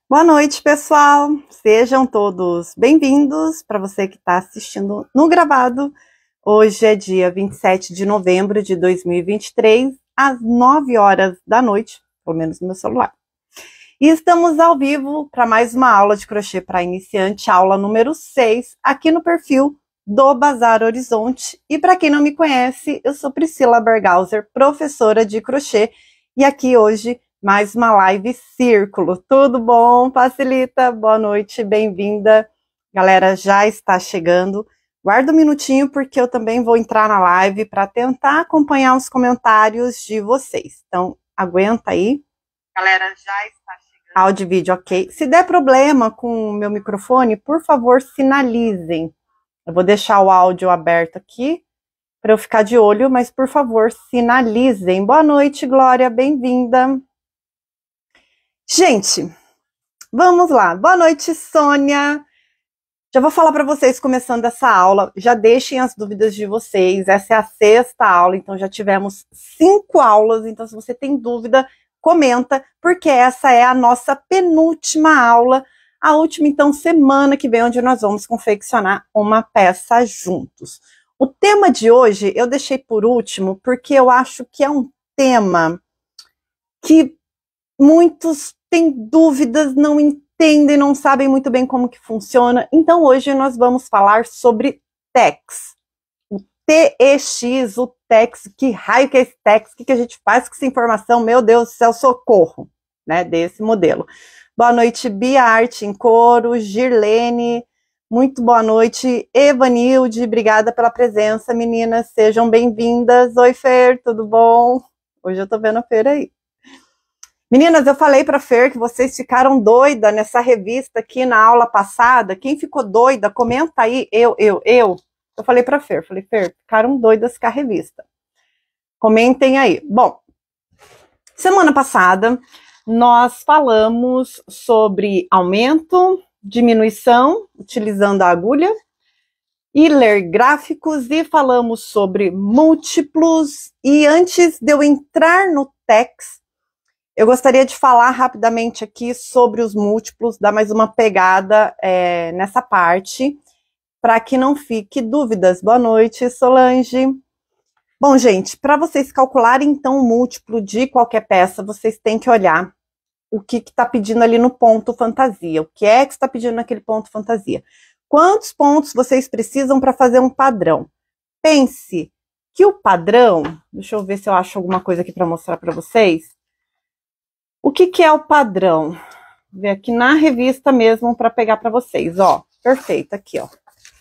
Boa noite, pessoal. Sejam todos bem-vindos. Para você que está assistindo no gravado, hoje é dia 27 de novembro de 2023, às 9 horas da noite, pelo menos no meu celular. E estamos ao vivo para mais uma aula de crochê para iniciante, aula número 6, aqui no perfil do Bazar Horizonte. E para quem não me conhece, eu sou Priscila Bergauser, professora de crochê, e aqui hoje mais uma live círculo. Tudo bom, Facilita? Boa noite, bem-vinda. Galera, já está chegando. Guarda um minutinho porque eu também vou entrar na live para tentar acompanhar os comentários de vocês. Então, aguenta aí. Galera, já está chegando. Áudio e vídeo, ok. Se der problema com o meu microfone, por favor, sinalizem. Eu vou deixar o áudio aberto aqui para eu ficar de olho, mas por favor, sinalizem. Boa noite, Glória, bem-vinda. Gente, vamos lá. Boa noite, Sônia. Já vou falar para vocês, começando essa aula, já deixem as dúvidas de vocês. Essa é a 6ª aula, então já tivemos 5 aulas. Então, se você tem dúvida, comenta, porque essa é a nossa penúltima aula. A última, então, semana que vem, onde nós vamos confeccionar uma peça juntos. O tema de hoje eu deixei por último, porque eu acho que é um tema que muitos têm dúvidas, não entendem, não sabem muito bem como que funciona. Então hoje nós vamos falar sobre TEX. O TEX, o TEX, que raio que é esse TEX? O que a gente faz com essa informação? Meu Deus do céu, socorro, né, desse modelo. Boa noite, Bia Arte em Coro, Girlene, muito boa noite, Evanilde, obrigada pela presença, meninas, sejam bem-vindas. Oi, Fer, tudo bom? Hoje eu tô vendo a Fer aí. Meninas, eu falei para Fer que vocês ficaram doida nessa revista aqui na aula passada. Quem ficou doida, comenta aí. Eu falei para Fer, Fer, ficaram doidas com a revista. Comentem aí. Bom, semana passada nós falamos sobre aumento, diminuição, utilizando a agulha, e ler gráficos, e falamos sobre múltiplos. E antes de eu entrar no TEX, eu gostaria de falar rapidamente aqui sobre os múltiplos, dar mais uma pegada nessa parte, para que não fique dúvidas. Boa noite, Solange. Bom, gente, para vocês calcularem, então, o múltiplo de qualquer peça, vocês têm que olhar o que está pedindo ali no ponto fantasia. O que é que está pedindo naquele ponto fantasia? Quantos pontos vocês precisam para fazer um padrão? Pense que o padrão... Deixa eu ver se eu acho alguma coisa aqui para mostrar para vocês. O que é o padrão? Vou ver aqui na revista mesmo para pegar para vocês, ó. Perfeito, aqui, ó.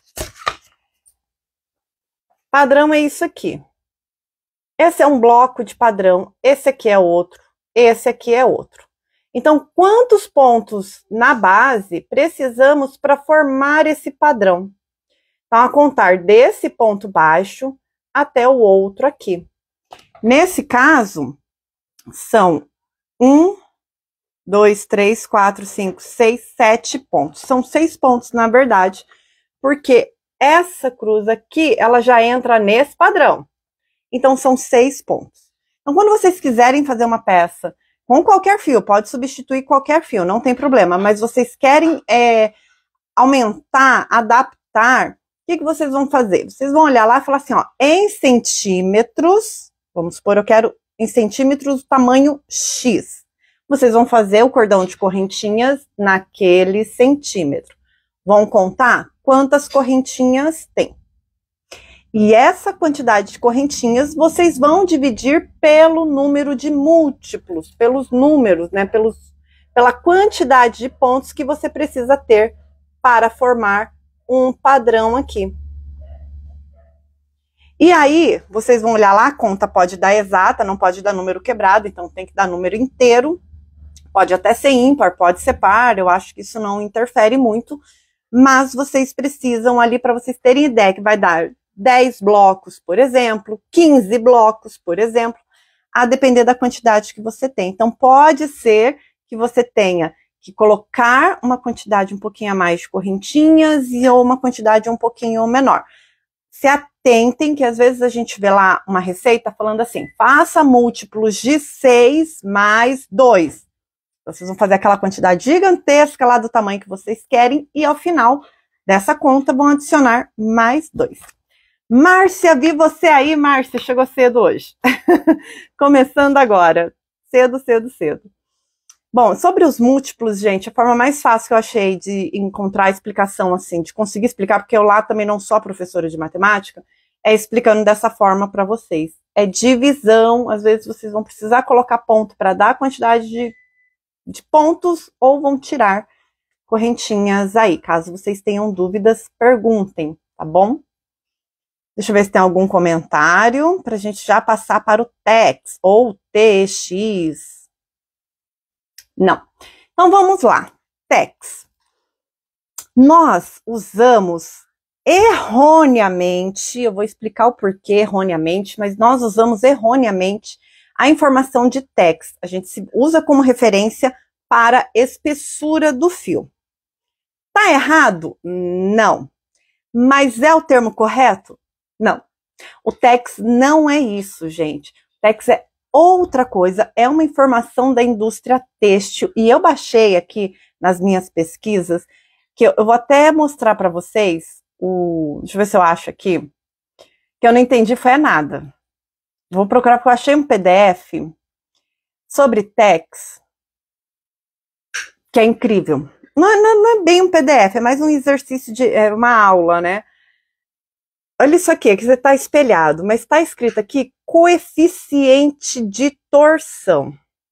Padrão é isso aqui. Esse é um bloco de padrão, esse aqui é outro, esse aqui é outro. Então, quantos pontos na base precisamos para formar esse padrão? Então, a contar desse ponto baixo até o outro aqui. Nesse caso, são 1, 2, 3, 4, 5, 6, 7 pontos. São 6 pontos, na verdade, porque essa cruz aqui, ela já entra nesse padrão. Então, são 6 pontos. Então, quando vocês quiserem fazer uma peça com qualquer fio, pode substituir qualquer fio, não tem problema, mas vocês querem aumentar, adaptar, o que vocês vão fazer? Vocês vão olhar lá e falar assim, ó, em centímetros, vamos supor, eu quero em centímetros o tamanho X. Vocês vão fazer o cordão de correntinhas naquele centímetro. Vão contar quantas correntinhas tem. E essa quantidade de correntinhas, vocês vão dividir pelo número de múltiplos, pelos números, né? Pela quantidade de pontos que você precisa ter para formar um padrão aqui. E aí, vocês vão olhar lá, a conta pode dar exata, não pode dar número quebrado, então tem que dar número inteiro. Pode até ser ímpar, pode ser par, eu acho que isso não interfere muito, mas vocês precisam ali, para vocês terem ideia, que vai dar 10 blocos, por exemplo, 15 blocos, por exemplo, a depender da quantidade que você tem. Então, pode ser que você tenha que colocar uma quantidade um pouquinho a mais de correntinhas ou uma quantidade um pouquinho menor. Se atentem que às vezes a gente vê lá uma receita falando assim, faça múltiplos de 6 mais 2. Vocês vão fazer aquela quantidade gigantesca lá do tamanho que vocês querem e ao final dessa conta vão adicionar mais 2. Márcia, vi você aí, Márcia, chegou cedo hoje. Começando agora, cedo, cedo, cedo. Bom, sobre os múltiplos, gente, a forma mais fácil que eu achei de encontrar a explicação, assim, de conseguir explicar, porque eu lá também não sou professora de matemática, é explicando dessa forma para vocês. É divisão, às vezes vocês vão precisar colocar ponto para dar a quantidade de pontos ou vão tirar correntinhas aí. Caso vocês tenham dúvidas, perguntem, tá bom? Deixa eu ver se tem algum comentário para a gente já passar para o TEX ou TX. Não. Então vamos lá. TEX. Nós usamos erroneamente, eu vou explicar o porquê erroneamente, mas nós usamos erroneamente a informação de TEX. A gente usa como referência para espessura do fio. Tá errado? Não. Mas é o termo correto? Não. O TEX não é isso, gente. O TEX é outra coisa, é uma informação da indústria têxtil. E eu baixei aqui nas minhas pesquisas, que eu vou até mostrar para vocês, deixa eu ver se eu acho aqui, que eu não entendi foi nada. Vou procurar porque eu achei um PDF sobre TEX, que é incrível. Não é bem um PDF, é mais um exercício uma aula, né? Olha isso aqui, que você está espelhado, mas está escrito aqui coeficiente de torção.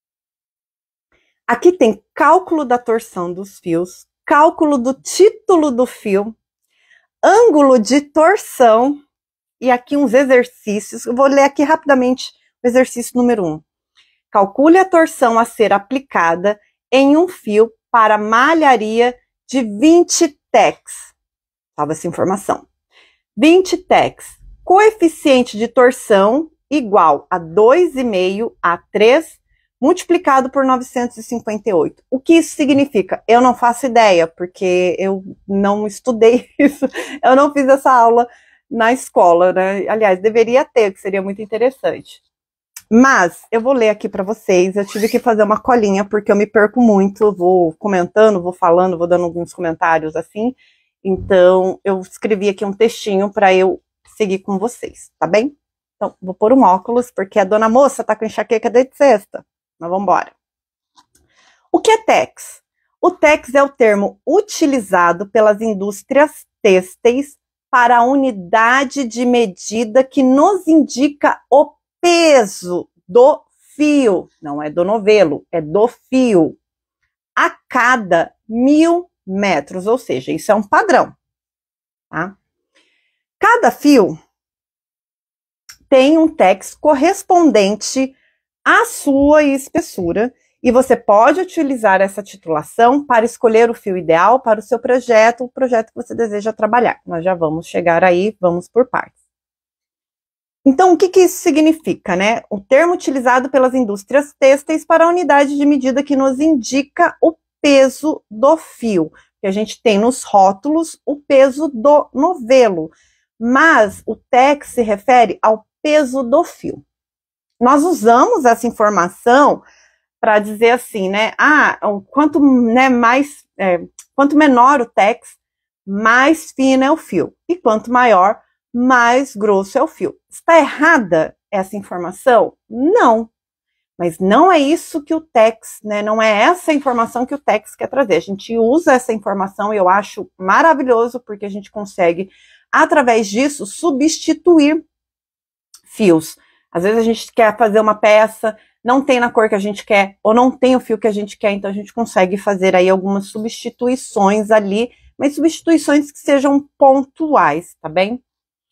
Aqui tem cálculo da torção dos fios, cálculo do título do fio, ângulo de torção e aqui uns exercícios. Eu vou ler aqui rapidamente o exercício número 1. Calcule a torção a ser aplicada em um fio para malharia de 20 tecs. Salva essa informação. 20 tecs, coeficiente de torção igual a 2,5 a 3, multiplicado por 958. O que isso significa? Eu não faço ideia, porque eu não estudei isso, eu não fiz essa aula na escola, né? Aliás, deveria ter, que seria muito interessante. Mas eu vou ler aqui para vocês, eu tive que fazer uma colinha, porque eu me perco muito, eu vou comentando, vou falando, vou dando alguns comentários assim. Então, eu escrevi aqui um textinho para eu seguir com vocês, tá bem? Então, vou pôr um óculos, porque a dona moça tá com enxaqueca desde sexta. Mas vamos embora. O que é TEX? O TEX é o termo utilizado pelas indústrias têxteis para a unidade de medida que nos indica o peso do fio. Não é do novelo, é do fio. A cada 1000 metros, ou seja, isso é um padrão, tá? Cada fio tem um TEX correspondente à sua espessura e você pode utilizar essa titulação para escolher o fio ideal para o seu projeto, o projeto que você deseja trabalhar. Nós já vamos chegar aí, vamos por partes. Então, o que isso significa, né? O termo utilizado pelas indústrias têxteis para a unidade de medida que nos indica o peso do fio, que a gente tem nos rótulos o peso do novelo, mas o TEX se refere ao peso do fio. Nós usamos essa informação para dizer assim, né? Quanto menor o TEX, mais fino é o fio, e quanto maior, mais grosso é o fio. Está errada essa informação? Não. Mas não é isso que o TEX, né? Não é essa informação que o TEX quer trazer. A gente usa essa informação e eu acho maravilhoso porque a gente consegue, através disso, substituir fios. Às vezes a gente quer fazer uma peça, não tem na cor que a gente quer, ou não tem o fio que a gente quer, então a gente consegue fazer aí algumas substituições ali, mas substituições que sejam pontuais, tá bem?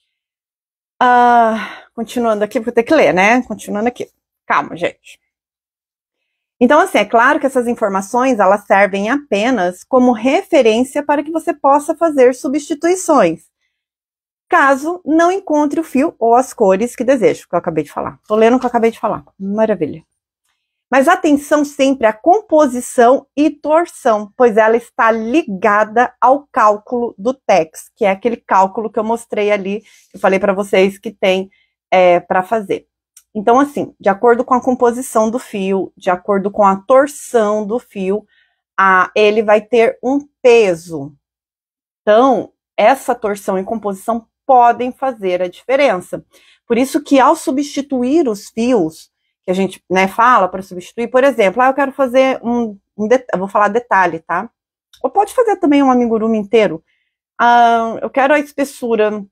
Continuando aqui, porque eu tenho que ler, né? Continuando aqui. Calma, gente. Então, assim, é claro que essas informações, elas servem apenas como referência para que você possa fazer substituições, caso não encontre o fio ou as cores que deseja, que eu acabei de falar. Tô lendo o que eu acabei de falar. Maravilha. Mas atenção sempre à composição e torção, pois ela está ligada ao cálculo do TEX, que é aquele cálculo que eu mostrei ali, que eu falei para vocês que tem para fazer. Então, assim, de acordo com a composição do fio, de acordo com a torção do fio, ele vai ter um peso. Então, essa torção e composição podem fazer a diferença. Por isso que ao substituir os fios, que a gente, né, fala para substituir, por exemplo, eu quero fazer eu vou falar detalhe, tá? Ou pode fazer também um amigurumi inteiro. Eu quero a espessura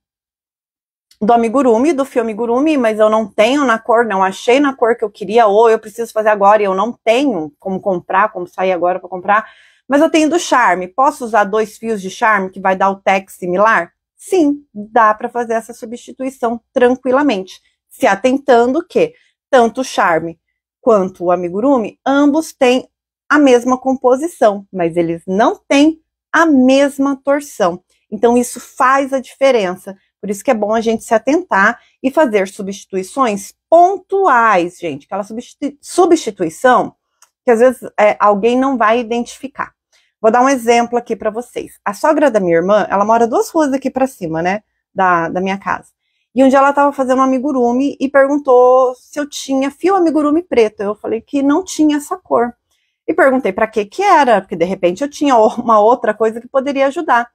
do amigurumi, do fio amigurumi, mas eu não tenho na cor, não achei na cor que eu queria, ou eu preciso fazer agora e eu não tenho como comprar, como sair agora para comprar, mas eu tenho do charme. Posso usar 2 fios de charme que vai dar o tex similar? Sim, dá para fazer essa substituição tranquilamente, se atentando que tanto o charme quanto o amigurumi, ambos têm a mesma composição, mas eles não têm a mesma torção. Então isso faz a diferença. Por isso que é bom a gente se atentar e fazer substituições pontuais, gente. Aquela substituição que às vezes alguém não vai identificar. Vou dar um exemplo aqui para vocês. A sogra da minha irmã, ela mora 2 ruas daqui para cima, né, da minha casa. E um dia ela estava fazendo um amigurumi e perguntou se eu tinha fio amigurumi preto. Eu falei que não tinha essa cor. E perguntei para que era, porque de repente eu tinha uma outra coisa que poderia ajudar.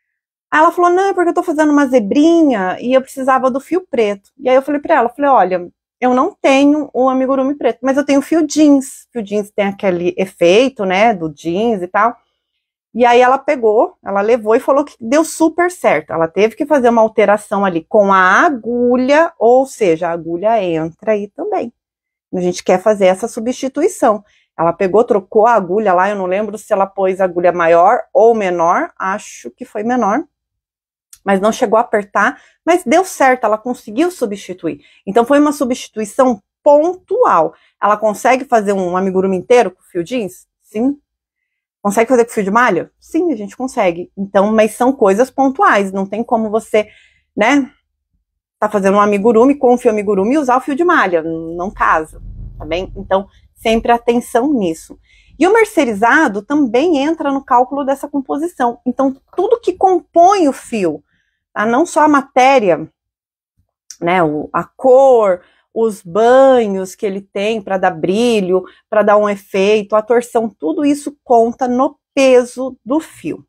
Aí ela falou, não, é porque eu tô fazendo uma zebrinha e eu precisava do fio preto. E aí eu falei pra ela, olha, eu não tenho o amigurumi preto, mas eu tenho fio jeans. Fio jeans tem aquele efeito, né, do jeans e tal. E aí ela pegou, ela levou e falou que deu super certo. Ela teve que fazer uma alteração ali com a agulha, ou seja, a agulha entra aí também. A gente quer fazer essa substituição. Ela pegou, trocou a agulha lá, eu não lembro se ela pôs a agulha maior ou menor, acho que foi menor. Mas não chegou a apertar, mas deu certo, ela conseguiu substituir. Então foi uma substituição pontual. Ela consegue fazer um amigurumi inteiro com fio jeans? Sim. Consegue fazer com fio de malha? Sim, a gente consegue. Então, mas são coisas pontuais, não tem como você, né, tá fazendo um amigurumi com o fio amigurumi e usar o fio de malha, não casa, tá bem? Então, sempre atenção nisso. E o mercerizado também entra no cálculo dessa composição. Então, tudo que compõe o fio, tá? Não só a matéria, né, a cor, os banhos que ele tem para dar brilho, para dar um efeito, a torção, tudo isso conta no peso do fio.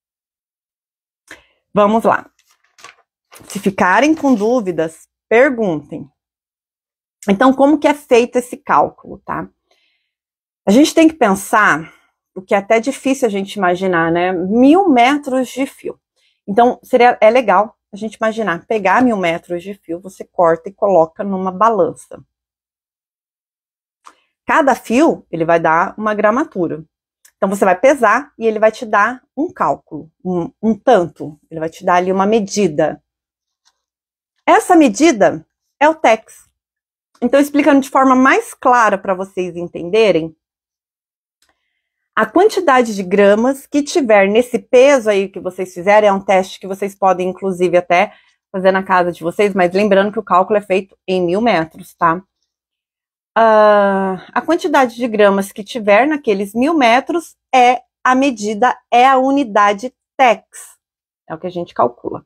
Vamos lá. Se ficarem com dúvidas, perguntem. Então, como que é feito esse cálculo, tá? A gente tem que pensar, o que é até difícil a gente imaginar, né? 1000 metros de fio. Então, é legal a gente imaginar, pegar 1000 metros de fio, você corta e coloca numa balança. Cada fio, ele vai dar uma gramatura. Então, você vai pesar e ele vai te dar um cálculo, um tanto. Ele vai te dar ali uma medida. Essa medida é o tex. Então, explicando de forma mais clara para vocês entenderem, a quantidade de gramas que tiver nesse peso aí que vocês fizerem, é um teste que vocês podem, inclusive, até fazer na casa de vocês, mas lembrando que o cálculo é feito em 1000 metros, tá? A quantidade de gramas que tiver naqueles 1000 metros é a medida, é a unidade tex. É o que a gente calcula.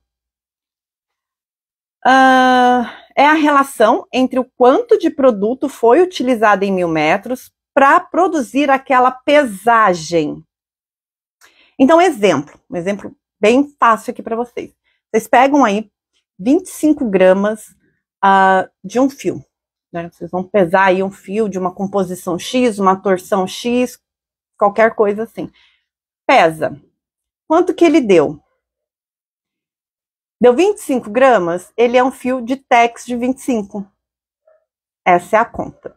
É a relação entre o quanto de produto foi utilizado em 1000 metros para produzir aquela pesagem. Então, um exemplo bem fácil aqui para vocês. Vocês pegam aí 25 gramas de um fio, né? Vocês vão pesar aí um fio de uma composição X, uma torção X, qualquer coisa assim. Pesa. Quanto que ele deu? Deu 25 gramas, ele é um fio de tex de 25. Essa é a conta.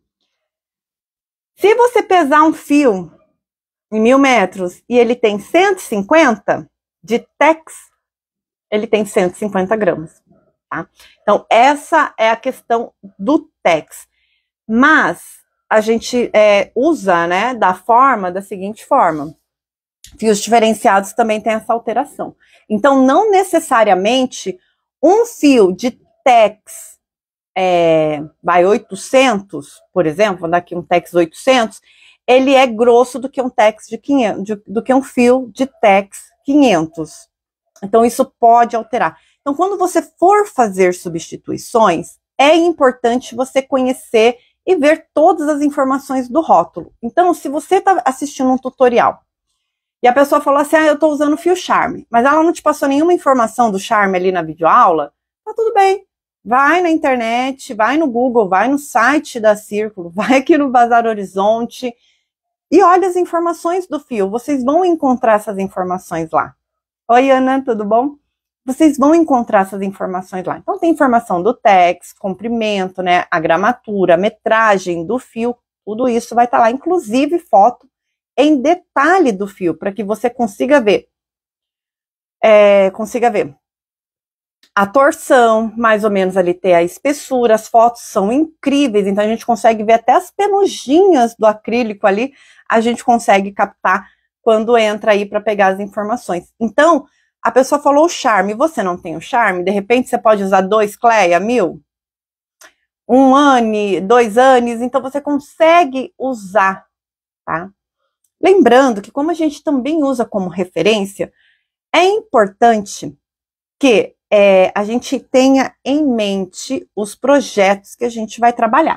Se você pesar um fio em 1000 metros e ele tem 150 de tex, ele tem 150 gramas. Tá? Então, essa é a questão do tex. Mas a gente usa, né, da seguinte forma. Fios diferenciados também tem essa alteração. Então, não necessariamente um fio de tex 800, por exemplo, vou dar aqui um tex 800, ele é grosso do que um tex de 500, do que um fio de tex 500. Então, isso pode alterar. Então, quando você for fazer substituições, é importante você conhecer e ver todas as informações do rótulo. Então, se você está assistindo um tutorial e a pessoa falou assim, eu estou usando o fio Charme, mas ela não te passou nenhuma informação do Charme ali na videoaula, tá tudo bem. Vai na internet, vai no Google, vai no site da Círculo, vai aqui no Bazar Horizonte e olha as informações do fio. Vocês vão encontrar essas informações lá. Oi, Ana, tudo bom? Vocês vão encontrar essas informações lá. Então, tem informação do tex, comprimento, né, a gramatura, a metragem do fio, tudo isso vai estar lá, inclusive foto em detalhe do fio, para que você consiga ver. A torção, mais ou menos ali ter a espessura, as fotos são incríveis, então a gente consegue ver até as penugem do acrílico ali, a gente consegue captar quando entra aí para pegar as informações. Então, a pessoa falou o Charme, você não tem o Charme, de repente você pode usar 2 Cleia 1000, 1 Anne, 2 Annes, então você consegue usar, tá? Lembrando que como a gente também usa como referência, é importante que a gente tenha em mente os projetos que a gente vai trabalhar.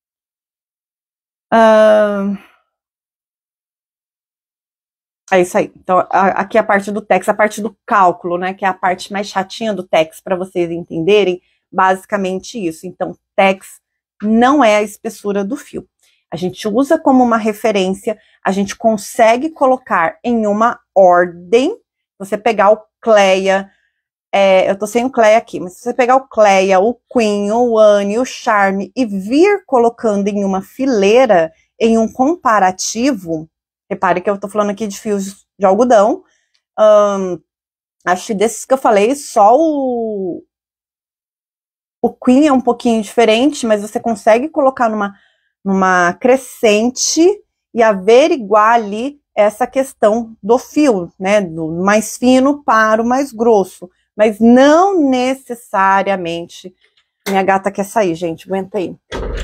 É isso aí. Então, aqui a parte do tex, a parte do cálculo, né? Que é a parte mais chatinha do tex, para vocês entenderem, basicamente isso. Então, tex não é a espessura do fio. A gente usa como uma referência, a gente consegue colocar em uma ordem. Você pegar o Cleia, eu tô sem o Cleia aqui, mas se você pegar o Cleia, o Queen, o Anne, o Charme e vir colocando em uma fileira, em um comparativo, repare que eu tô falando aqui de fios de algodão, acho que desses que eu falei, só o Queen é um pouquinho diferente, mas você consegue colocar numa crescente e averiguar ali essa questão do fio, né, do mais fino para o mais grosso. Mas não necessariamente. Minha gata quer sair, gente. Aguenta aí.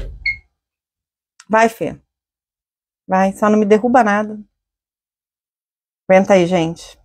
Vai, Fê. Vai, só não me derruba nada. Aguenta aí, gente.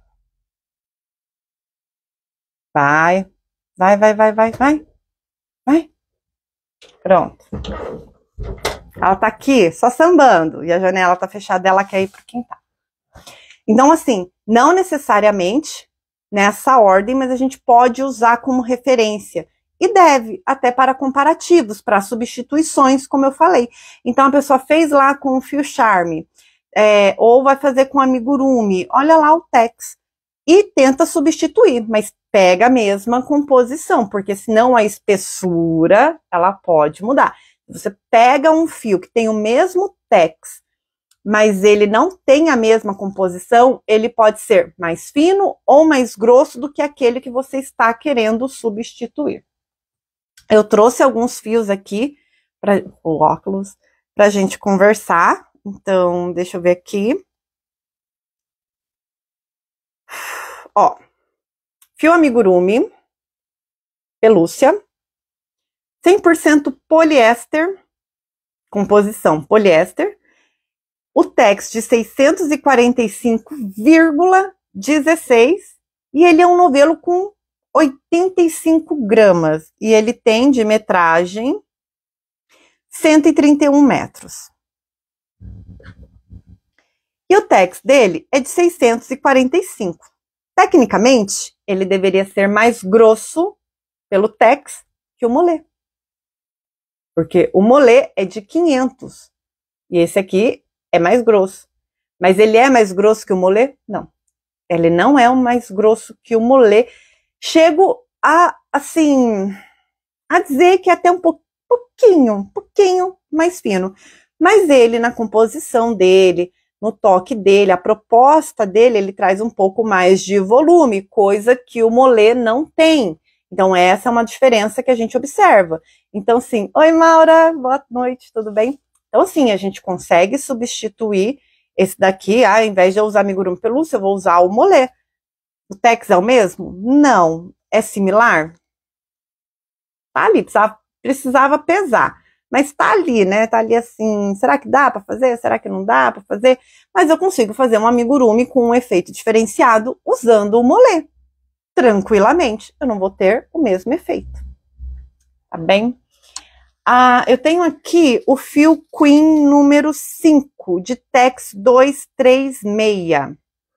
Vai. Vai. Vai. Pronto. Ela tá aqui, só sambando. E a janela tá fechada, ela quer ir pro quintal. Então, assim, não necessariamente nessa ordem, mas a gente pode usar como referência. E deve, até para comparativos, para substituições, como eu falei. Então, a pessoa fez lá com o fio Charme, ou vai fazer com amigurumi, olha lá o tex, e tenta substituir, mas pega a mesma composição, porque senão a espessura, ela pode mudar. Você pega um fio que tem o mesmo tex, mas ele não tem a mesma composição, ele pode ser mais fino ou mais grosso do que aquele que você está querendo substituir. Eu trouxe alguns fios aqui, o óculos, para a gente conversar. Então, deixa eu ver aqui. Ó, fio amigurumi, pelúcia, 100% poliéster, composição poliéster, o tex de 645,16 e ele é um novelo com 85 gramas e ele tem de metragem 131 metros. E o tex dele é de 645. Tecnicamente, ele deveria ser mais grosso pelo tex que o molê. Porque o molê é de 500 e esse aqui é mais grosso. Mas ele é mais grosso que o molê? Não. Ele não é o mais grosso que o molê. Chego a, assim, a dizer que é até um pouquinho mais fino. Mas ele, na composição dele, no toque dele, a proposta dele, ele traz um pouco mais de volume, coisa que o molê não tem. Então, essa é uma diferença que a gente observa. Então, sim, oi, Maura, boa noite, tudo bem? Então, sim, a gente consegue substituir esse daqui, ao invés de eu usar amigurumi pelúcia, eu vou usar o molê. O tex é o mesmo? Não. É similar? Tá ali, precisava pesar. Mas tá ali, né? Tá ali assim, será que dá para fazer? Será que não dá para fazer? Mas eu consigo fazer um amigurumi com um efeito diferenciado usando o molê. Tranquilamente. Eu não vou ter o mesmo efeito. Tá bem? Eu tenho aqui o fio Queen número 5, de Tex 236.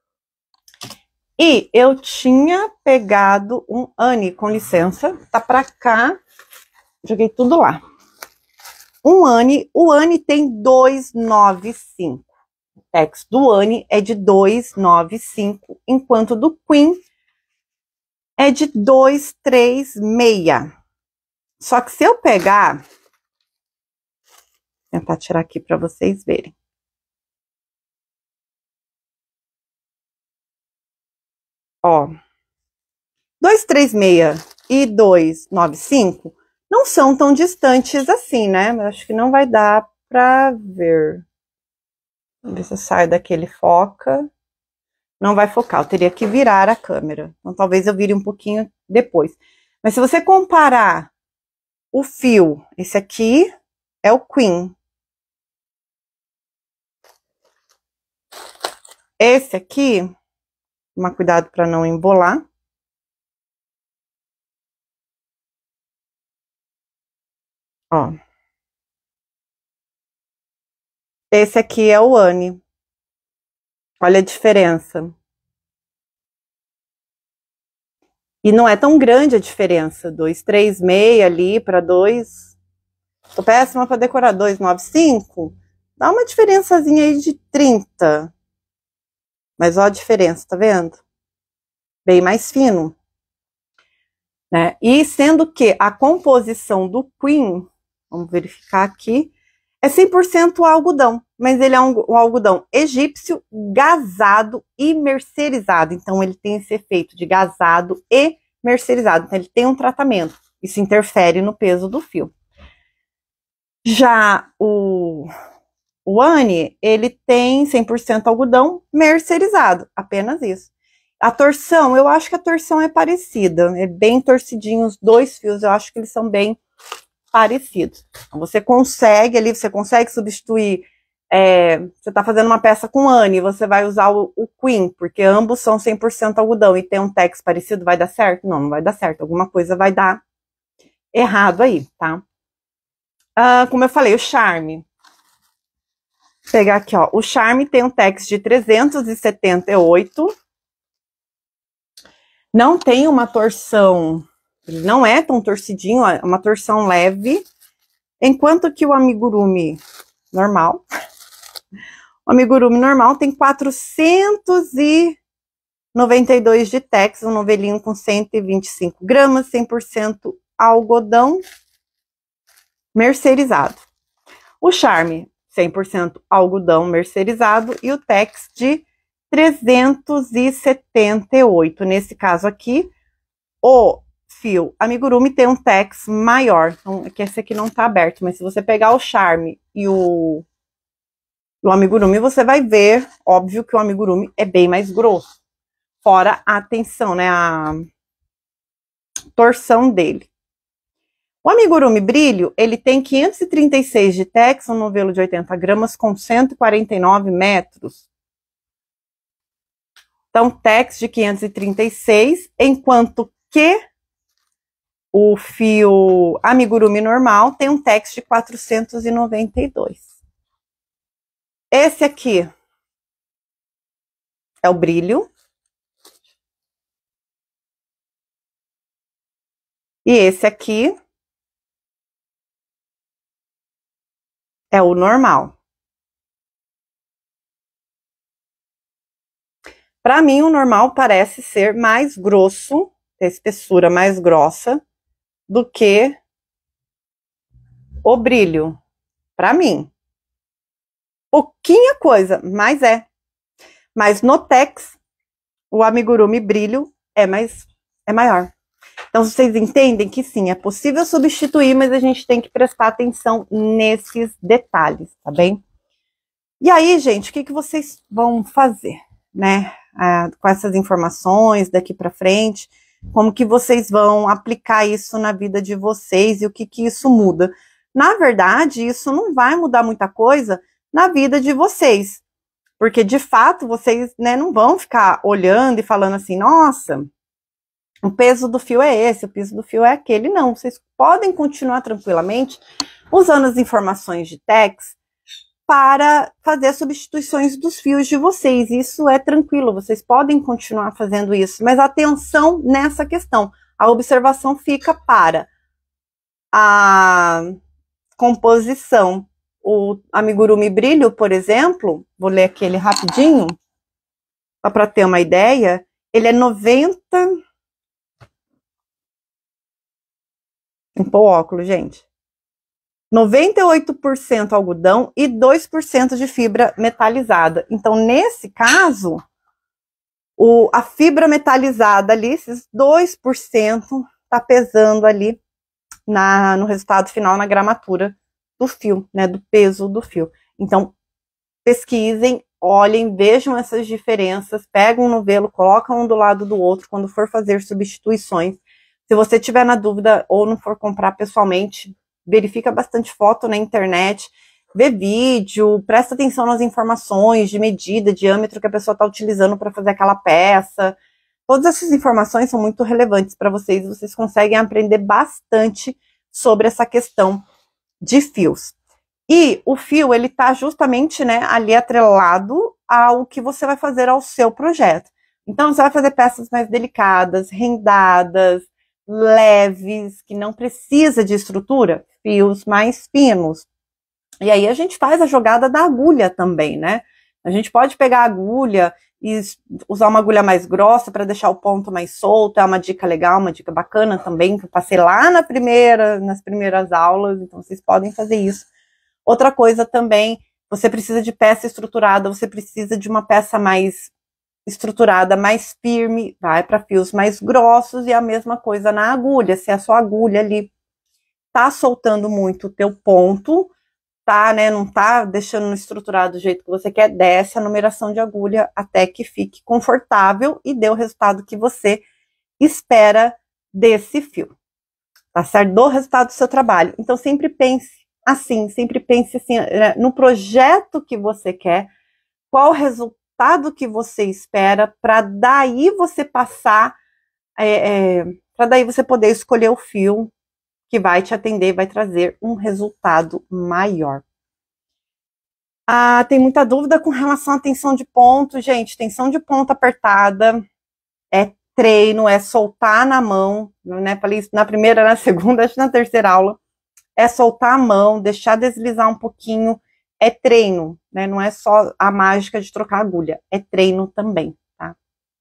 E eu tinha pegado um Anne, com licença, tá pra cá, joguei tudo lá. Um Anne, o Anne tem 295. O Tex do Anne é de 295, enquanto do Queen é de 236. Só que se eu pegar, vou tentar tirar aqui para vocês verem. Ó, 236 e 295 não são tão distantes assim, né? Acho que não vai dar para ver. Vamos ver se eu saio daquele foca. Não vai focar, eu teria que virar a câmera. Então, talvez eu vire um pouquinho depois. Mas se você comparar o fio, esse aqui é o Queen. Esse aqui, tomar cuidado para não embolar. Ó. Esse aqui é o Anne. Olha a diferença. E não é tão grande a diferença. 236 ali para 2. Tô péssima para decorar. 295. Dá uma diferençazinha aí de 30. Mas ó a diferença, tá vendo? Bem mais fino. Né? E sendo que a composição do Queen, vamos verificar aqui, é 100% algodão. Mas ele é um algodão egípcio, gasado e mercerizado. Então, ele tem esse efeito de gasado e mercerizado. Então, ele tem um tratamento. Isso interfere no peso do fio. Já o Anne, ele tem 100% algodão mercerizado. Apenas isso. A torção, eu acho que a torção é parecida. É bem torcidinho os dois fios. Eu acho que eles são bem parecidos. Então, você consegue ali, você consegue substituir. Você está fazendo uma peça com Anne, você vai usar o Queen, porque ambos são 100% algodão e tem um Tex parecido, vai dar certo? Não, não vai dar certo. Alguma coisa vai dar errado aí, tá? Como eu falei, o Charme. Vou pegar aqui, ó. O Charme tem um Tex de 378. Não tem uma torção, ele não é tão torcidinho, é uma torção leve. Enquanto que o amigurumi normal, o amigurumi normal tem 492 de Tex, um novelinho com 125 gramas, 100% algodão mercerizado. O Charme, 100% algodão mercerizado, e o Tex de 378. Nesse caso aqui, o fio amigurumi tem um Tex maior. Então, esse aqui não tá aberto, mas se você pegar o Charme e o amigurumi, você vai ver, óbvio, que o amigurumi é bem mais grosso. Fora a tensão, né? A torção dele. O amigurumi brilho, ele tem 536 de Tex, um novelo de 80 gramas com 149 metros. Então, Tex de 536, enquanto que o fio amigurumi normal tem um Tex de 492. Esse aqui é o brilho. E esse aqui é o normal. Para mim, o normal parece ser mais grosso, ter espessura mais grossa, do que o brilho. Para mim. Pouquinha coisa, mas é. Mas no Tex, o amigurumi brilho é maior. Então, vocês entendem que sim, é possível substituir, mas a gente tem que prestar atenção nesses detalhes, tá bem? E aí, gente, o que vocês vão fazer, né? Com essas informações daqui para frente, como que vocês vão aplicar isso na vida de vocês e o que isso muda. Na verdade, isso não vai mudar muita coisa na vida de vocês, porque de fato vocês, né, não vão ficar olhando e falando assim, nossa, o peso do fio é esse, o peso do fio é aquele. Não, vocês podem continuar tranquilamente usando as informações de Tex para fazer substituições dos fios de vocês. Isso é tranquilo, vocês podem continuar fazendo isso, mas atenção nessa questão. A observação fica para a composição. O amigurumi brilho, por exemplo, vou ler aqui ele rapidinho, só para ter uma ideia, ele é 90... Vou pôr o óculos, gente. 98% algodão e 2% de fibra metalizada. Então, nesse caso, a fibra metalizada ali, esses 2%, tá pesando ali no resultado final, na gramatura do fio, né, do peso do fio. Então, pesquisem, olhem, vejam essas diferenças, pegam um novelo, colocam um do lado do outro quando for fazer substituições. Se você tiver na dúvida ou não for comprar pessoalmente, verifica bastante foto na internet, vê vídeo, presta atenção nas informações de medida, diâmetro que a pessoa está utilizando para fazer aquela peça. Todas essas informações são muito relevantes para vocês, vocês conseguem aprender bastante sobre essa questão de fios. E o fio, ele tá justamente, né, ali atrelado ao que você vai fazer ao seu projeto. Então, você vai fazer peças mais delicadas, rendadas, leves, que não precisa de estrutura, fios mais finos. E aí a gente faz a jogada da agulha também, né? A gente pode pegar a agulha e usar uma agulha mais grossa para deixar o ponto mais solto. É uma dica legal, uma dica bacana também, que eu passei lá nas primeiras aulas, então vocês podem fazer isso. Outra coisa também, você precisa de peça estruturada, você precisa de uma peça mais estruturada, mais firme, vai para fios mais grossos, e a mesma coisa na agulha. Se a sua agulha ali tá soltando muito o teu ponto, tá, né, não tá deixando estruturado do jeito que você quer, desce a numeração de agulha até que fique confortável e dê o resultado que você espera desse fio, tá certo? Do resultado do seu trabalho. Então sempre pense assim, no projeto que você quer, qual o resultado que você espera, para daí você passar, para daí você poder escolher o fio que vai te atender, vai trazer um resultado maior. Tem muita dúvida com relação à tensão de ponto, gente. Tensão de ponto apertada é treino, é soltar na mão, né? Falei isso na primeira, na segunda, acho que na terceira aula. É soltar a mão, deixar deslizar um pouquinho. É treino, né? Não é só a mágica de trocar agulha, é treino também, tá?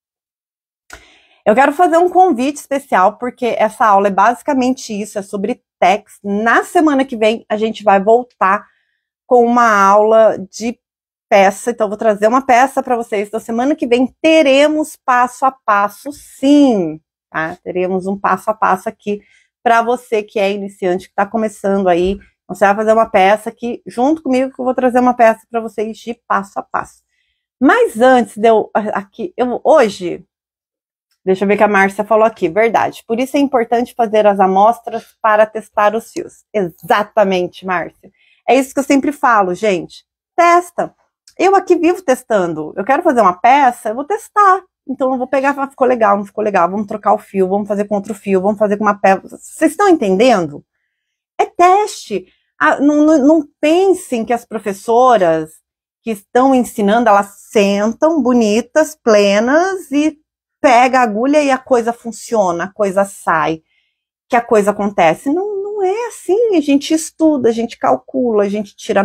Eu quero fazer um convite especial, porque essa aula é basicamente isso, é sobre Tex. Na semana que vem, a gente vai voltar com uma aula de peça, então eu vou trazer uma peça para vocês. Então, semana que vem teremos passo a passo, sim, tá? Teremos um passo a passo aqui para você que é iniciante, que está começando aí. Você vai fazer uma peça aqui, junto comigo, que eu vou trazer uma peça para vocês de passo a passo. Mas antes de hoje, deixa eu ver o que a Márcia falou aqui, verdade. Por isso é importante fazer as amostras para testar os fios. Exatamente, Márcia. É isso que eu sempre falo, gente. Testa. Eu aqui vivo testando. Eu quero fazer uma peça, eu vou testar. Então eu vou pegar, ficou legal, não ficou legal, vamos trocar o fio, vamos fazer com outro fio, vamos fazer com uma peça. Vocês estão entendendo? É teste. Não pensem que as professoras que estão ensinando, elas sentam bonitas, plenas e pega a agulha e a coisa funciona, a coisa sai, que a coisa acontece. Não é assim, a gente estuda, a gente calcula, a gente tira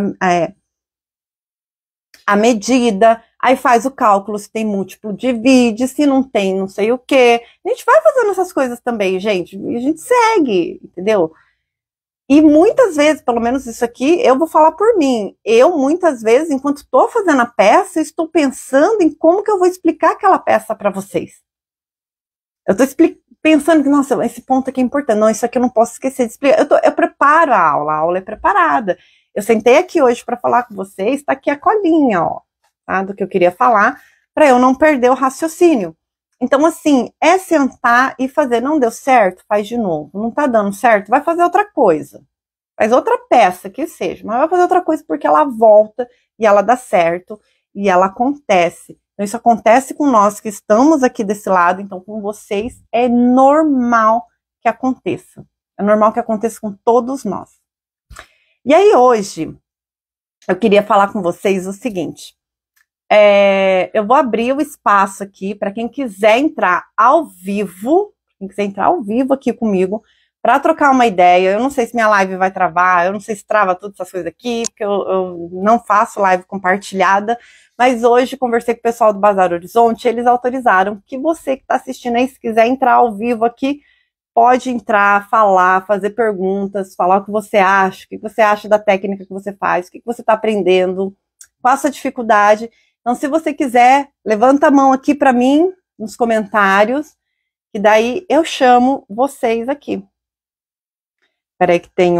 a medida, aí faz o cálculo, se tem múltiplo, divide, se não tem, não sei o quê. A gente vai fazendo essas coisas também, gente, e a gente segue, entendeu? E muitas vezes, pelo menos isso aqui, eu vou falar por mim. Eu, muitas vezes, enquanto estou fazendo a peça, estou pensando em como que eu vou explicar aquela peça para vocês. Eu estou pensando que, nossa, esse ponto aqui é importante. Não, isso aqui eu não posso esquecer de explicar. Eu preparo a aula é preparada. Eu sentei aqui hoje para falar com vocês, está aqui a colinha, ó, tá, do que eu queria falar, para eu não perder o raciocínio. Então, assim, é sentar e fazer. Não deu certo? Faz de novo. Não tá dando certo? Vai fazer outra coisa. Faz outra peça que seja, mas vai fazer outra coisa porque ela volta e ela dá certo e ela acontece. Então, isso acontece com nós que estamos aqui desse lado, então com vocês é normal que aconteça. É normal que aconteça com todos nós. E aí hoje, eu queria falar com vocês o seguinte. Eu vou abrir o espaço aqui para quem quiser entrar ao vivo, aqui comigo, para trocar uma ideia. Eu não sei se minha live vai travar, eu não sei se trava todas essas coisas aqui, porque eu não faço live compartilhada, mas hoje conversei com o pessoal do Bazar Horizonte, eles autorizaram que você que está assistindo aí, se quiser entrar ao vivo aqui, pode entrar, falar, fazer perguntas, falar o que você acha, o que você acha da técnica que você faz, o que você está aprendendo, qual a sua dificuldade. Então, se você quiser, levanta a mão aqui para mim, nos comentários, que daí eu chamo vocês aqui. Peraí que tem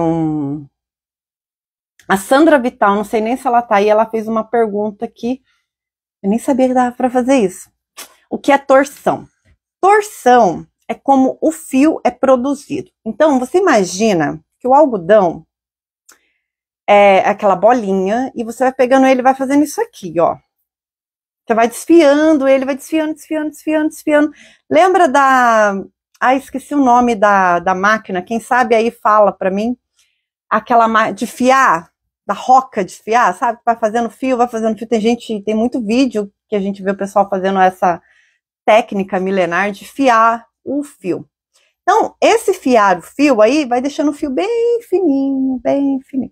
A Sandra Vital, não sei nem se ela tá aí, ela fez uma pergunta aqui. Eu nem sabia que dava para fazer isso. O que é torção? Torção é como o fio é produzido. Então, você imagina que o algodão é aquela bolinha e você vai pegando ele e vai fazendo isso aqui, ó. Você vai desfiando ele, vai desfiando, desfiando, desfiando, desfiando. Lembra da... esqueci o nome da máquina. Quem sabe aí fala pra mim. Aquela de fiar, da roca de fiar, sabe? Vai fazendo fio, vai fazendo fio. Tem muito vídeo que a gente vê o pessoal fazendo essa técnica milenar de fiar o fio. Então, esse fiar o fio aí vai deixando o fio bem fininho, bem fininho.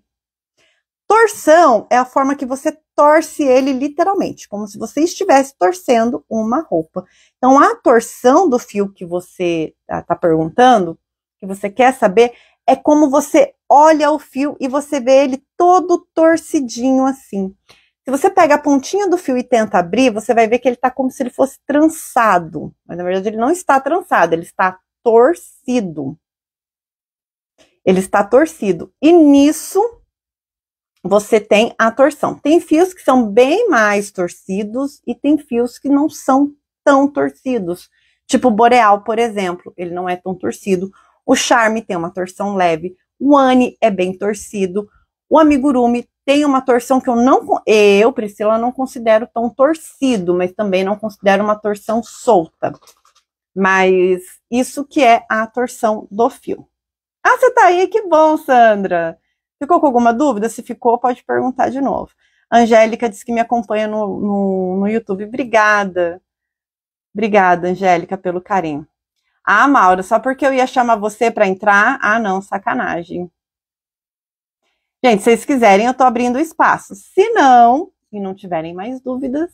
Torção é a forma que você torce ele literalmente, como se você estivesse torcendo uma roupa. Então, a torção do fio que você está perguntando, que você quer saber, é como você olha o fio e você vê ele todo torcidinho assim. Se você pega a pontinha do fio e tenta abrir, você vai ver que ele está como se ele fosse trançado. Mas, na verdade, ele não está trançado, ele está torcido. Ele está torcido. E nisso você tem a torção. Tem fios que são bem mais torcidos e tem fios que não são tão torcidos. Tipo o boreal, por exemplo, ele não é tão torcido. O charme tem uma torção leve. O Anne é bem torcido. O amigurumi tem uma torção que eu, Priscila, não considero tão torcido, mas também não considero uma torção solta. Mas isso que é a torção do fio. Ah, você tá aí? Que bom, Sandra! Ficou com alguma dúvida? Se ficou, pode perguntar de novo. A Angélica disse que me acompanha no YouTube. Obrigada. Obrigada, Angélica, pelo carinho. Ah, Maura, só porque eu ia chamar você para entrar? Ah, não, sacanagem. Gente, se vocês quiserem, eu tô abrindo espaço. Se não, e não tiverem mais dúvidas,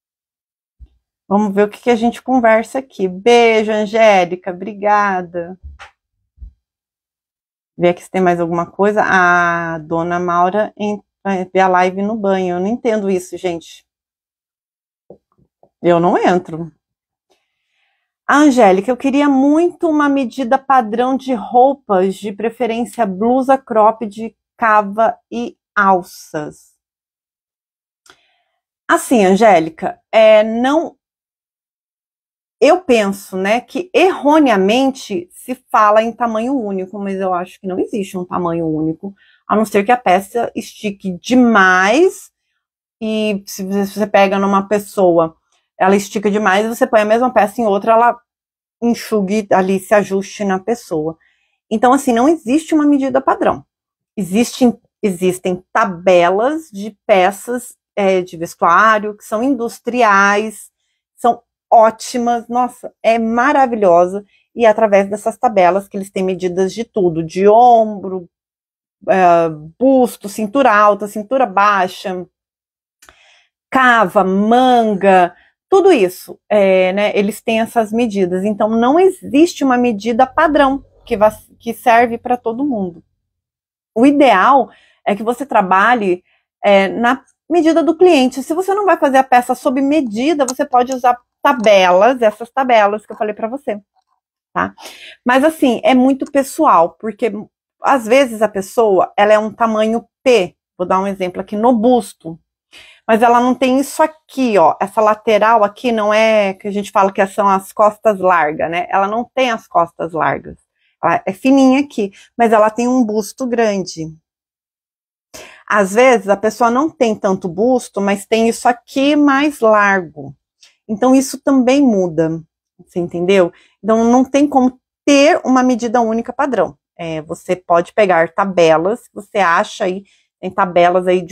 vamos ver o que a gente conversa aqui. Beijo, Angélica. Obrigada. Ver aqui se tem mais alguma coisa. A dona Maura vê a live no banho. Eu não entendo isso, gente. Eu não entro. A Angélica, eu queria muito uma medida padrão de roupas, de preferência blusa cropped, cava e alças. Assim, Angélica, não... Eu penso, né, que erroneamente se fala em tamanho único, mas eu acho que não existe um tamanho único, a não ser que a peça estique demais e se você pega numa pessoa, ela estica demais, você põe a mesma peça em outra, ela enxugue ali, se ajuste na pessoa. Então, assim, não existe uma medida padrão. Existem tabelas de peças de vestuário que são industriais, são ótimas, nossa, é maravilhosa, e através dessas tabelas que eles têm medidas de tudo, de ombro, busto, cintura alta, cintura baixa, cava, manga, tudo isso, né, eles têm essas medidas, então não existe uma medida padrão que serve para todo mundo. O ideal é que você trabalhe na medida do cliente. Se você não vai fazer a peça sob medida, você pode usar tabelas, essas tabelas que eu falei para você, tá? Mas assim, é muito pessoal, porque às vezes a pessoa, ela é um tamanho P, vou dar um exemplo aqui, no busto, mas ela não tem isso aqui, ó, essa lateral aqui não é, que a gente fala que são as costas largas, né? Ela não tem as costas largas, ela é fininha aqui, mas ela tem um busto grande. Às vezes a pessoa não tem tanto busto, mas tem isso aqui mais largo. Então, isso também muda, você entendeu? Então, não tem como ter uma medida única padrão. Você pode pegar tabelas, você acha aí, tem tabelas aí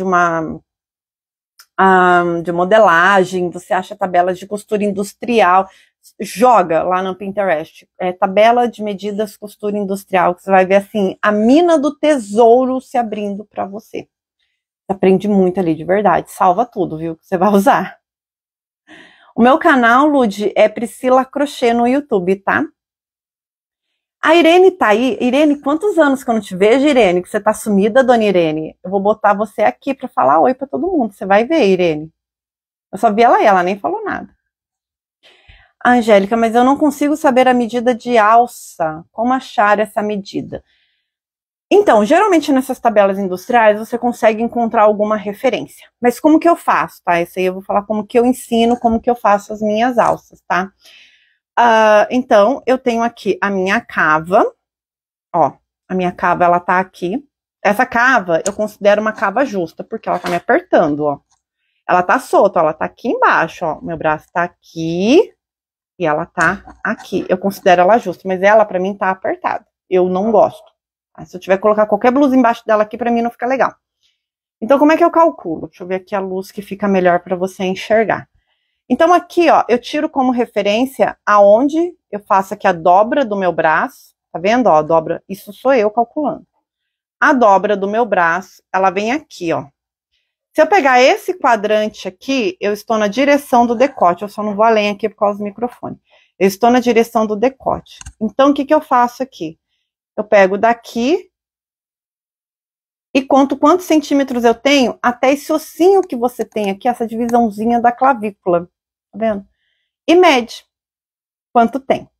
de modelagem, você acha tabelas de costura industrial, joga lá no Pinterest, tabela de medidas costura industrial, que você vai ver assim, a mina do tesouro se abrindo para você. Você aprende muito ali, de verdade, salva tudo, viu, que você vai usar. O meu canal, Lud, é Priscila Crochê no YouTube, tá? A Irene tá aí. Irene, quantos anos que eu não te vejo, Irene? Que você tá sumida, dona Irene? Eu vou botar você aqui pra falar oi pra todo mundo. Você vai ver, Irene. Eu só vi ela aí, ela nem falou nada. Angélica, mas eu não consigo saber a medida de alça. Como achar essa medida? Então, geralmente nessas tabelas industriais você consegue encontrar alguma referência. Mas como que eu faço, tá? Isso aí eu vou falar como que eu ensino, como que eu faço as minhas alças, tá? Então, eu tenho aqui a minha cava. Ó, a minha cava, ela tá aqui. Essa cava, eu considero uma cava justa, porque ela tá me apertando, ó. Ela tá solta, ó, ela tá aqui embaixo, ó. Meu braço tá aqui e ela tá aqui. Eu considero ela justa, mas ela, pra mim, tá apertada. Eu não gosto. Se eu tiver que colocar qualquer blusa embaixo dela aqui, pra mim não fica legal. Então, como é que eu calculo? Deixa eu ver aqui a luz que fica melhor pra você enxergar. Então, aqui, ó, eu tiro como referência aonde eu faço aqui a dobra do meu braço. Tá vendo, ó, a dobra? Isso sou eu calculando. A dobra do meu braço, ela vem aqui, ó. Se eu pegar esse quadrante aqui, eu estou na direção do decote. Eu só não vou além aqui por causa do microfone. Eu estou na direção do decote. Então, o que que eu faço aqui? Eu pego daqui e conto quantos centímetros eu tenho até esse ossinho que você tem aqui, essa divisãozinha da clavícula. Tá vendo? E mede quanto tem.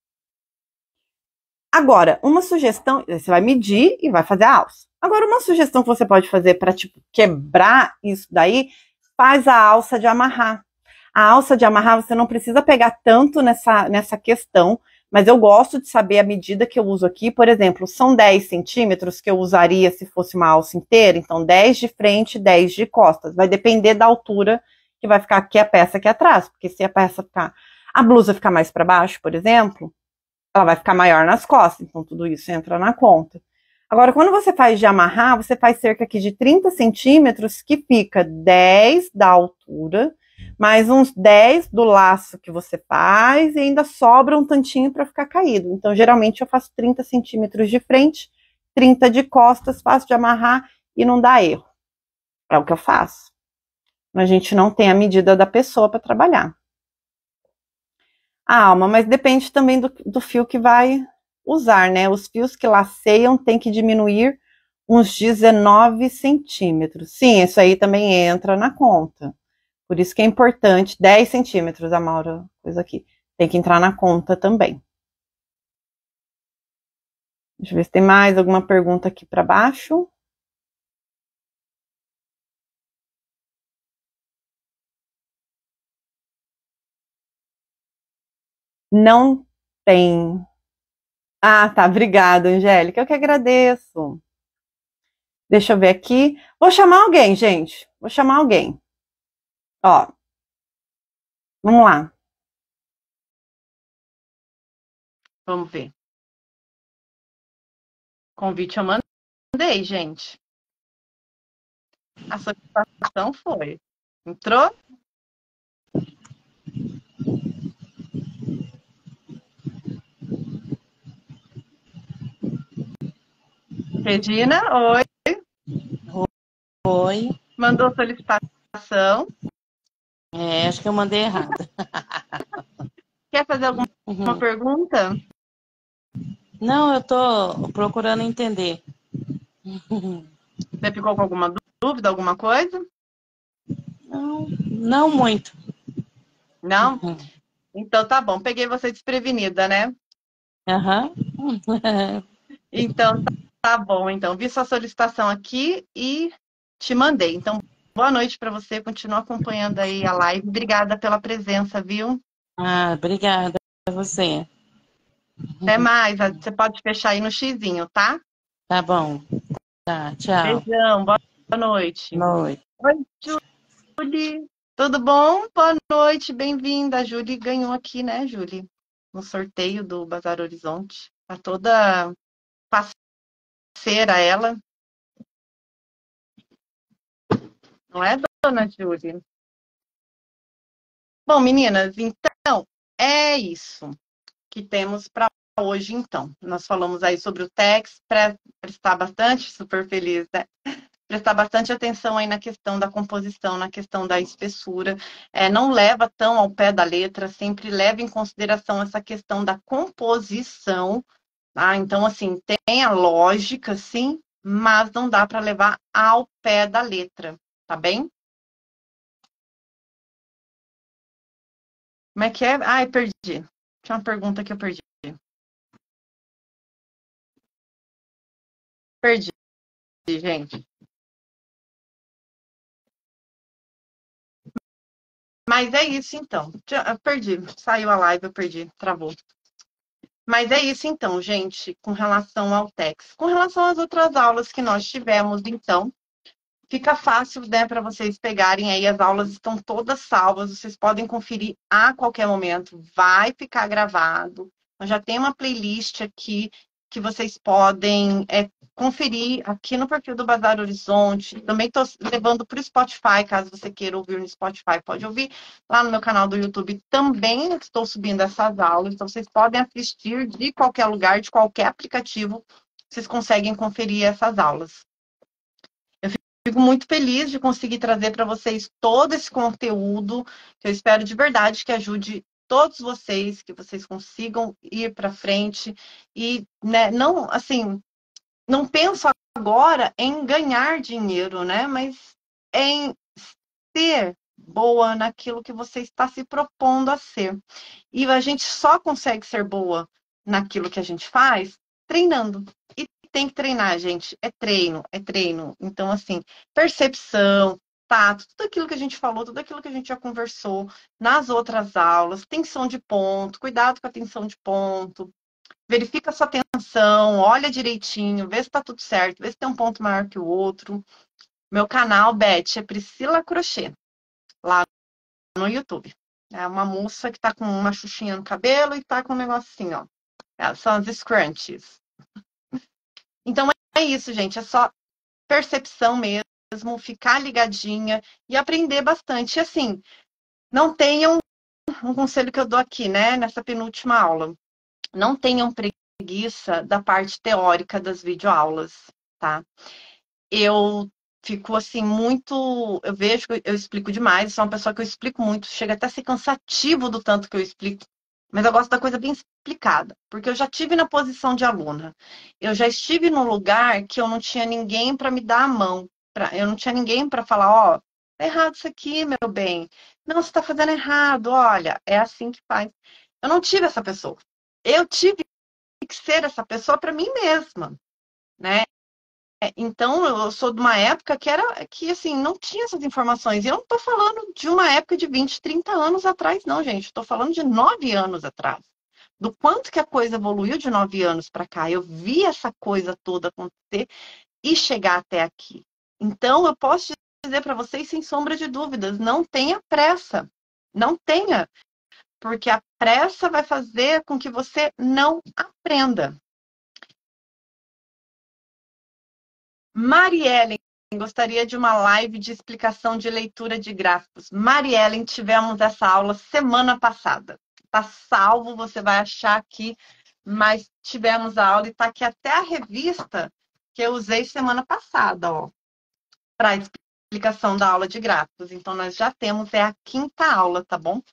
Agora, uma sugestão, você vai medir e vai fazer a alça. Agora, uma sugestão que você pode fazer para tipo, quebrar isso daí, faz a alça de amarrar. A alça de amarrar, você não precisa pegar tanto nessa questão, mas eu gosto de saber a medida que eu uso aqui. Por exemplo, são 10 centímetros que eu usaria se fosse uma alça inteira, então 10 de frente, 10 de costas. Vai depender da altura que vai ficar aqui a peça aqui atrás, porque se a blusa ficar mais para baixo, por exemplo, ela vai ficar maior nas costas, então tudo isso entra na conta. Agora, quando você faz de amarrar, você faz cerca aqui de 30 centímetros, que fica 10 da altura, mais uns 10 do laço que você faz, e ainda sobra um tantinho para ficar caído. Então, geralmente, eu faço 30 centímetros de frente, 30 de costas, faço de amarrar e não dá erro. É o que eu faço. A gente não tem a medida da pessoa para trabalhar. Alma, mas depende também do fio que vai usar, né? Os fios que laceiam tem que diminuir uns 19 centímetros. Sim, isso aí também entra na conta. Por isso que é importante, 10 centímetros, a Maura pôs aqui. Tem que entrar na conta também. Deixa eu ver se tem mais alguma pergunta aqui para baixo. Não tem. Ah, tá. Obrigada, Angélica. Eu que agradeço. Deixa eu ver aqui. Vou chamar alguém, gente. Vou chamar alguém. Ó. Vamos lá. Vamos ver. Convite eu mandei, gente. A solicitação foi. Entrou? Regina, oi. Oi. Mandou solicitação. Acho que eu mandei errado. Quer fazer alguma pergunta? Não, eu tô procurando entender. Você ficou com alguma dúvida, alguma coisa? Não muito. Não? Então tá bom. Peguei você desprevenida, né? Aham. Então tá bom. Então, vi sua solicitação aqui e te mandei. Então, boa noite para você. Continua acompanhando aí a live. Obrigada pela presença, viu? Obrigada a você. Até mais. Você pode fechar aí no xizinho, tá? Tá bom. Tá, tchau. Beijão. Boa noite. Boa noite. Oi, Julie. Tudo bom? Boa noite, bem-vinda. A Júlia ganhou aqui, né, Júlia? No sorteio do Bazar Horizonte. Tá toda parceira ela, não é, dona Júlia? Bom, meninas, então é isso que temos para hoje, então. Nós falamos aí sobre o Tex, prestar bastante, super feliz, né? Prestar bastante atenção aí na questão da composição, na questão da espessura. Não leva tão ao pé da letra, sempre leva em consideração essa questão da composição, tá? Então, assim, tem a lógica, sim, mas não dá para levar ao pé da letra, tá bem? Como é que é? Ai, perdi. Tinha uma pergunta que eu perdi. Perdi, gente. Mas é isso, então. Eu perdi. Saiu a live, eu perdi. Travou. Mas é isso, então, gente, com relação ao Tex. Com relação às outras aulas que nós tivemos, então, fica fácil, né, para vocês pegarem aí. As aulas estão todas salvas, vocês podem conferir a qualquer momento. Vai ficar gravado. Eu já tem uma playlist aqui que vocês podem conferir aqui no perfil do Bazar Horizonte. Também estou levando para o Spotify, caso você queira ouvir no Spotify, pode ouvir. Lá no meu canal do YouTube também estou subindo essas aulas, então vocês podem assistir de qualquer lugar, de qualquer aplicativo, vocês conseguem conferir essas aulas. Fico muito feliz de conseguir trazer para vocês todo esse conteúdo, que eu espero de verdade que ajude todos vocês, que vocês consigam ir para frente e, né, não, assim, não penso agora em ganhar dinheiro, né, mas em ser boa naquilo que você está se propondo a ser. E a gente só consegue ser boa naquilo que a gente faz treinando. E tem que treinar, gente. É treino, é treino. Então, assim, percepção, tato, tudo aquilo que a gente falou, tudo aquilo que a gente já conversou nas outras aulas, tensão de ponto, cuidado com a tensão de ponto, verifica a sua tensão, olha direitinho, vê se está tudo certo, vê se tem um ponto maior que o outro. Meu canal, Beth, é Priscila Crochê, lá no YouTube. É uma moça que tá com uma xuxinha no cabelo e tá com um negócio assim, ó. São as scrunchies. Então é isso, gente. É só percepção mesmo, ficar ligadinha e aprender bastante. E assim, não tenham um conselho que eu dou aqui, né, nessa penúltima aula. Não tenham preguiça da parte teórica das videoaulas, tá? Eu fico assim muito, eu vejo que eu explico demais, eu sou uma pessoa que eu explico muito, chega até a ser cansativo do tanto que eu explico, mas eu gosto da coisa bem explicada, porque eu já tive na posição de aluna. Eu já estive num lugar que eu não tinha ninguém para me dar a mão, eu não tinha ninguém para falar, ó, tá errado isso aqui, meu bem. Não, você está fazendo errado, olha, é assim que faz. Eu não tive essa pessoa. Eu tive que ser essa pessoa para mim mesma, né? Então, eu sou de uma época que era que assim, não tinha essas informações. E eu não estou falando de uma época de 20, 30 anos atrás, não, gente. Estou falando de 9 anos atrás. Do quanto que a coisa evoluiu de 9 anos para cá. Eu vi essa coisa toda acontecer e chegar até aqui. Então, eu posso dizer para vocês, sem sombra de dúvidas, não tenha pressa. Não tenha, porque a pressa vai fazer com que você não aprenda. Mariellen, gostaria de uma live de explicação de leitura de gráficos. Mariellen, tivemos essa aula semana passada. Tá salvo, você vai achar aqui, mas tivemos a aula e tá aqui até a revista que eu usei semana passada, ó, para explicação da aula de gráficos. Então, nós já temos, é a quinta aula, tá bom?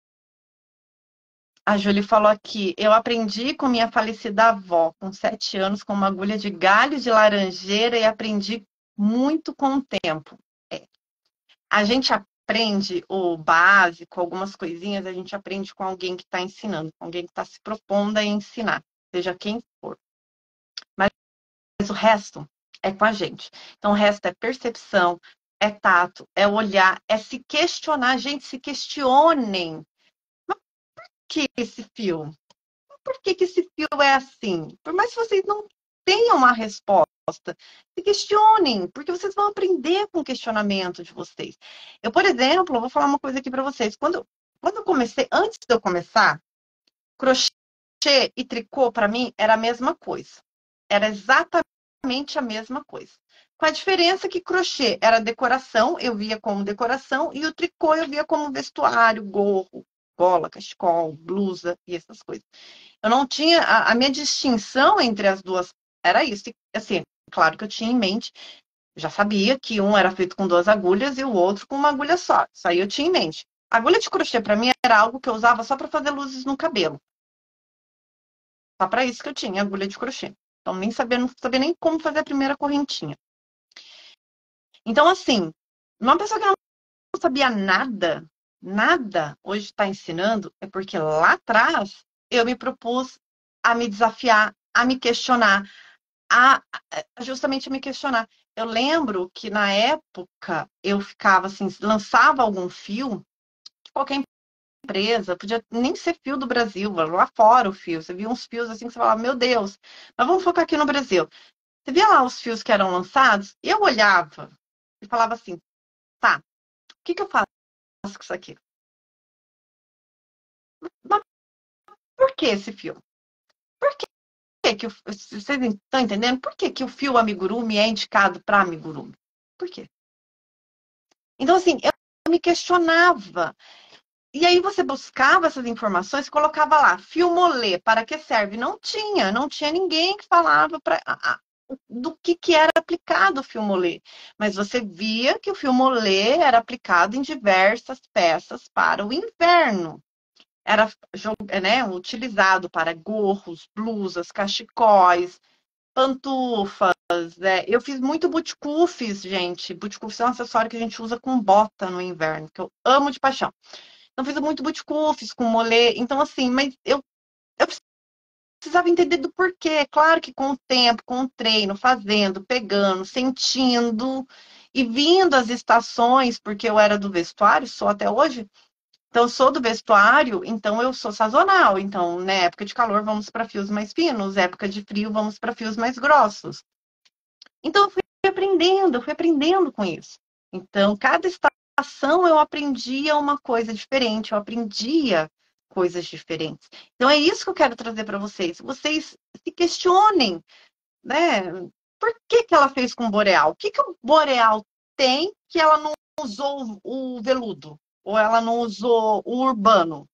A Júlia falou aqui, eu aprendi com minha falecida avó, com 7 anos, com uma agulha de galho de laranjeira e aprendi muito com o tempo. A gente aprende o básico, algumas coisinhas, a gente aprende com alguém que está ensinando, com alguém que está se propondo a ensinar, seja quem for. Mas o resto é com a gente. Então, o resto é percepção, é tato, é olhar, é se questionar. Gente, se questionem. Mas por que esse fio? Por que esse fio é assim? Por mais que vocês não tenham uma resposta. Se questionem, porque vocês vão aprender com o questionamento de vocês. Eu, por exemplo, vou falar uma coisa aqui para vocês. Quando eu comecei, antes de eu começar, crochê e tricô, para mim, era a mesma coisa. Era exatamente a mesma coisa. Com a diferença que crochê era decoração, eu via como decoração, e o tricô eu via como vestuário, gorro, gola, cachecol, blusa e essas coisas. Eu não tinha. A minha distinção entre as duas era isso. Assim, claro que eu tinha em mente, já sabia que um era feito com 2 agulhas e o outro com uma agulha só. Isso aí eu tinha em mente. A agulha de crochê, para mim, era algo que eu usava só para fazer luzes no cabelo. Só para isso que eu tinha agulha de crochê. Então, nem sabia, não sabia nem como fazer a primeira correntinha. Então, assim, uma pessoa que não sabia nada, nada, hoje está ensinando, é porque lá atrás eu me propus a me desafiar, a me questionar, justamente a me questionar. Eu lembro que na época eu ficava assim, lançava algum fio, qualquer empresa, podia nem ser fio do Brasil, lá fora o fio. Você via uns fios assim que você falava, meu Deus, mas vamos focar aqui no Brasil. Você via lá os fios que eram lançados, eu olhava e falava assim, tá, o que eu faço com isso aqui? Mas por que esse fio? Por que vocês estão entendendo? Por que o fio amigurumi é indicado para amigurumi? Por quê? Então, assim, eu me questionava. E aí você buscava essas informações, colocava lá, fio molê, para que serve? Não tinha ninguém que falava do que era aplicado o fio molê. Mas você via que o fio molê era aplicado em diversas peças para o inverno. Era, né, utilizado para gorros, blusas, cachecóis, pantufas. Eu fiz muito buticufes, gente. Buticufes é um acessório que a gente usa com bota no inverno, que eu amo de paixão. Então, fiz muito buticufes com molê. Então, assim, mas eu precisava entender do porquê. Claro que com o tempo, com o treino, fazendo, pegando, sentindo e vindo as estações, porque eu era do vestuário, sou até hoje. Então, eu sou do vestuário, então eu sou sazonal. Então, na época de calor, vamos para fios mais finos, época de frio, vamos para fios mais grossos. Então, eu fui aprendendo com isso. Então, cada estação eu aprendia uma coisa diferente, eu aprendia coisas diferentes. Então, é isso que eu quero trazer para vocês. Vocês se questionem, né? Por que ela fez com o boreal? O que o boreal tem que ela não usou o veludo? Ou ela não usou o urbano?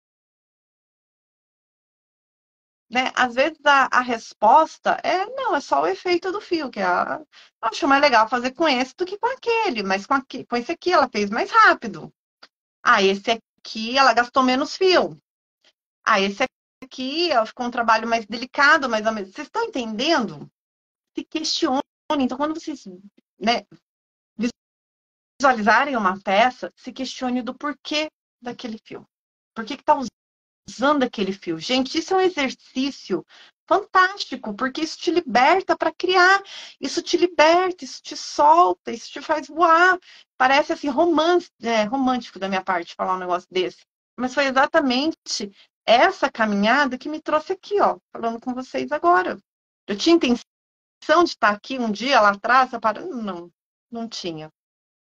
Né? Às vezes a resposta é não, é só o efeito do fio, acho mais legal fazer com esse do que com aquele, mas com esse aqui ela fez mais rápido. Ah, esse aqui ela gastou menos fio. Ah, esse aqui ficou um trabalho mais delicado, mais ou menos. Vocês estão entendendo? Se questionem. Então, quando vocês, né, visualizarem uma peça, se questione do porquê daquele fio. Por que está usando aquele fio? Gente, isso é um exercício fantástico, porque isso te liberta para criar, isso te liberta, isso te solta, isso te faz voar. Parece assim romântico da minha parte falar um negócio desse, mas foi exatamente essa caminhada que me trouxe aqui, ó, falando com vocês agora. Eu tinha intenção de estar aqui um dia lá atrás, não tinha.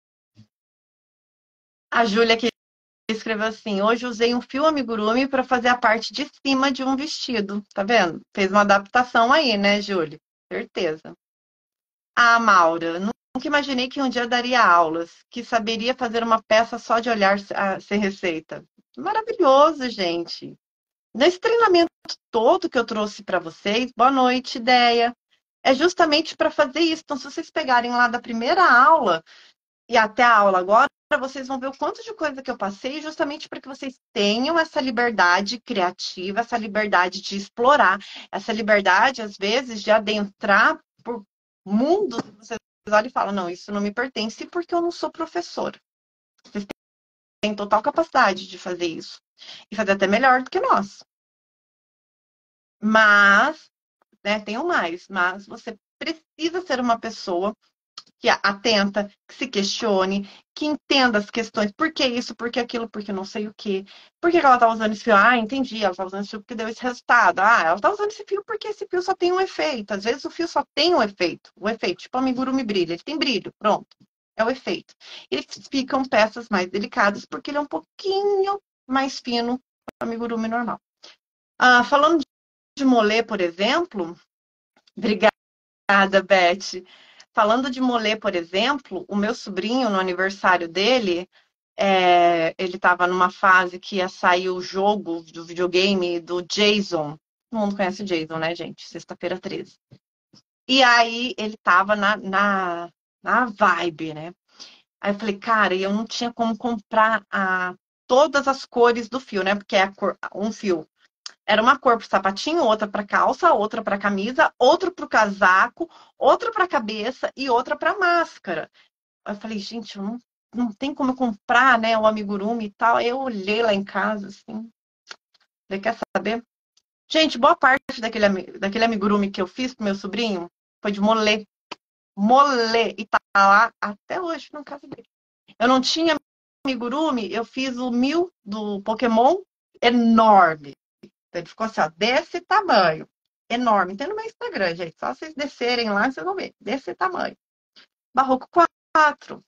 A Júlia que escreveu assim: hoje usei um fio amigurumi para fazer a parte de cima de um vestido. Tá vendo? Fez uma adaptação aí, né, Júlia? Certeza. Ah, Maura, nunca imaginei que um dia daria aulas, que saberia fazer uma peça só de olhar sem receita. Maravilhoso, gente. Nesse treinamento todo que eu trouxe para vocês, boa noite, ideia. É justamente para fazer isso. Então, se vocês pegarem lá da primeira aula e até a aula agora, vocês vão ver o quanto de coisa que eu passei, justamente para que vocês tenham essa liberdade criativa, essa liberdade de explorar, essa liberdade, às vezes, de adentrar por mundos que vocês olham e falam, não, isso não me pertence porque eu não sou professora. Vocês têm total capacidade de fazer isso. E fazer até melhor do que nós. Mas, né, tenham mais, mas você precisa ser uma pessoa que atenta, que se questione, que entenda as questões. Por que isso? Por que aquilo? Por que não sei o quê? Por que ela tá usando esse fio? Ah, entendi. Ela tá usando esse fio porque deu esse resultado. Ah, ela tá usando esse fio porque esse fio só tem um efeito. Às vezes o fio só tem um efeito. O efeito, tipo amigurumi brilha. Ele tem brilho. Pronto. É o efeito. Eles ficam peças mais delicadas porque ele é um pouquinho mais fino que o amigurumi normal. Falando de molê, por exemplo, obrigada, Beth. Falando de molê, por exemplo, o meu sobrinho, no aniversário dele, ele estava numa fase que ia sair o jogo do videogame do Jason. Todo mundo conhece o Jason, né, gente? Sexta-feira 13. E aí ele tava na vibe, né? Aí eu falei, cara, eu não tinha como comprar todas as cores do fio, né? Porque um fio era uma cor para o sapatinho, outra para calça, outra para camisa, outro para o casaco, outra para a cabeça e outra para máscara. Aí eu falei, gente, não tem como eu comprar, né, o amigurumi e tal. Aí eu olhei lá em casa, assim, falei, quer saber? Gente, boa parte daquele amigurumi que eu fiz pro meu sobrinho foi de molê. Molê. E tá lá até hoje na casa dele. Eu não tinha amigurumi, eu fiz o Mew do Pokémon enorme. Ele ficou assim, ó, desse tamanho. Enorme. Tem no meu Instagram, gente. Só vocês descerem lá, vocês vão ver. Desse tamanho. Barroco 4.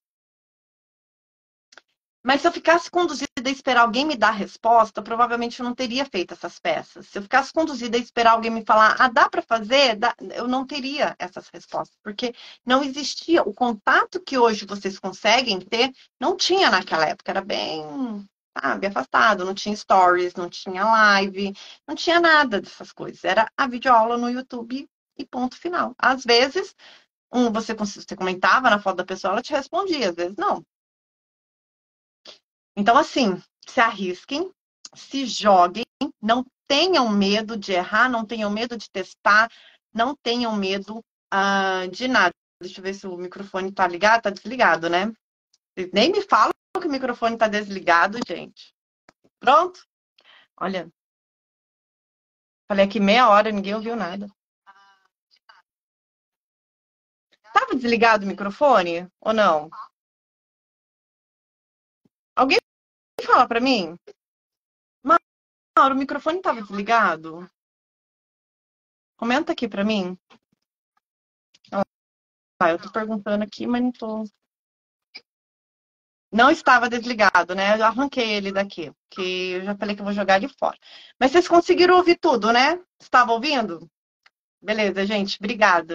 Mas se eu ficasse conduzida a esperar alguém me dar a resposta, provavelmente eu não teria feito essas peças. Se eu ficasse conduzida a esperar alguém me falar, dá para fazer? Dá, eu não teria essas respostas, porque não existia. O contato que hoje vocês conseguem ter, não tinha naquela época. Era bem, sabe, afastado. Não tinha stories, não tinha live, não tinha nada dessas coisas. Era a videoaula no YouTube e ponto final. Às vezes, você comentava na foto da pessoa, ela te respondia, às vezes não. Então, assim, se arrisquem, se joguem, não tenham medo de errar, não tenham medo de testar, não tenham medo de nada. Deixa eu ver se o microfone tá ligado, tá desligado, né? Vocês nem me falam que o microfone tá desligado, gente. Pronto? Olha, falei aqui meia hora, ninguém ouviu nada. Tava desligado o microfone ou não? Alguém fala pra mim? Mauro, o microfone tava desligado? Comenta aqui pra mim. Eu tô perguntando aqui, mas não tô. Não estava desligado, né? Eu já arranquei ele daqui, que eu já falei que eu vou jogar ele fora. Mas vocês conseguiram ouvir tudo, né? Estava ouvindo? Beleza, gente, obrigada.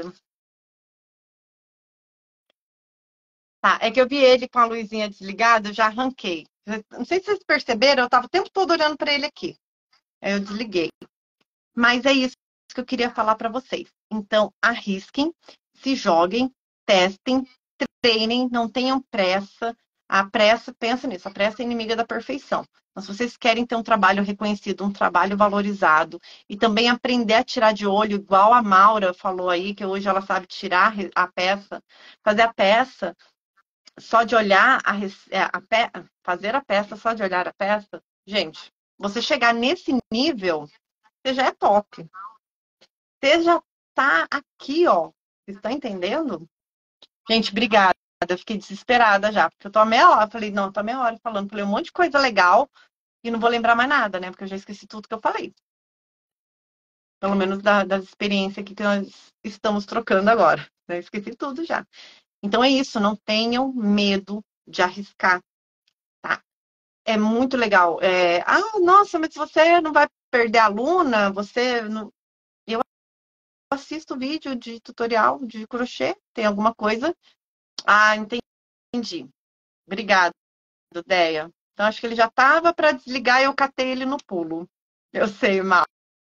Tá, é que eu vi ele com a luzinha desligada, eu já arranquei. Não sei se vocês perceberam, eu estava o tempo todo olhando para ele aqui. Aí eu desliguei. Mas é isso que eu queria falar para vocês. Então, arrisquem, se joguem, testem, treinem, não tenham pressa. A pressa, pensa nisso, a pressa é inimiga da perfeição. Mas se vocês querem ter um trabalho reconhecido, um trabalho valorizado, e também aprender a tirar de olho, igual a Maura falou aí, que hoje ela sabe tirar a peça, fazer a peça só de olhar fazer a peça só de olhar a peça, gente, você chegar nesse nível, você já é top. Você já tá aqui, ó. Vocês estão entendendo? Gente, obrigada. Eu fiquei desesperada já, porque eu tô há meia hora. Falei, não, eu tô há meia hora falando. Falei um monte de coisa legal e não vou lembrar mais nada, né? Porque eu já esqueci tudo que eu falei. Pelo menos das experiências que nós estamos trocando agora. Né? Esqueci tudo já. Então é isso, não tenham medo de arriscar, tá? É muito legal. Nossa, mas você não vai perder a aluna, você não. Eu assisto vídeo de tutorial de crochê, tem alguma coisa. Entendi. Obrigada, Deia. Então, acho que ele já estava para desligar e eu catei ele no pulo. Eu sei, Maura.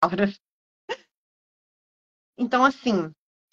Então, assim,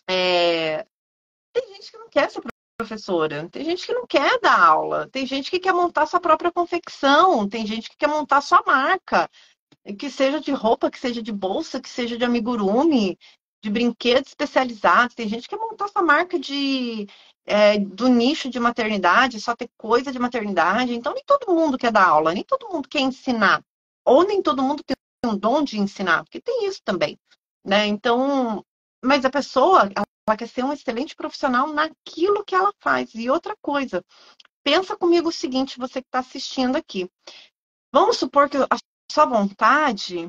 tem gente que não quer ser professora, tem gente que não quer dar aula, tem gente que quer montar sua própria confecção, tem gente que quer montar sua marca, que seja de roupa, que seja de bolsa, que seja de amigurumi, de brinquedos especializados. Tem gente que quer montar sua marca do nicho de maternidade, só ter coisa de maternidade. Então, nem todo mundo quer dar aula, nem todo mundo quer ensinar. Ou nem todo mundo tem um dom de ensinar, porque tem isso também, né? Então, mas a pessoa, quer ser um excelente profissional naquilo que ela faz. E outra coisa, pensa comigo o seguinte, você que está assistindo aqui. Vamos supor que a sua vontade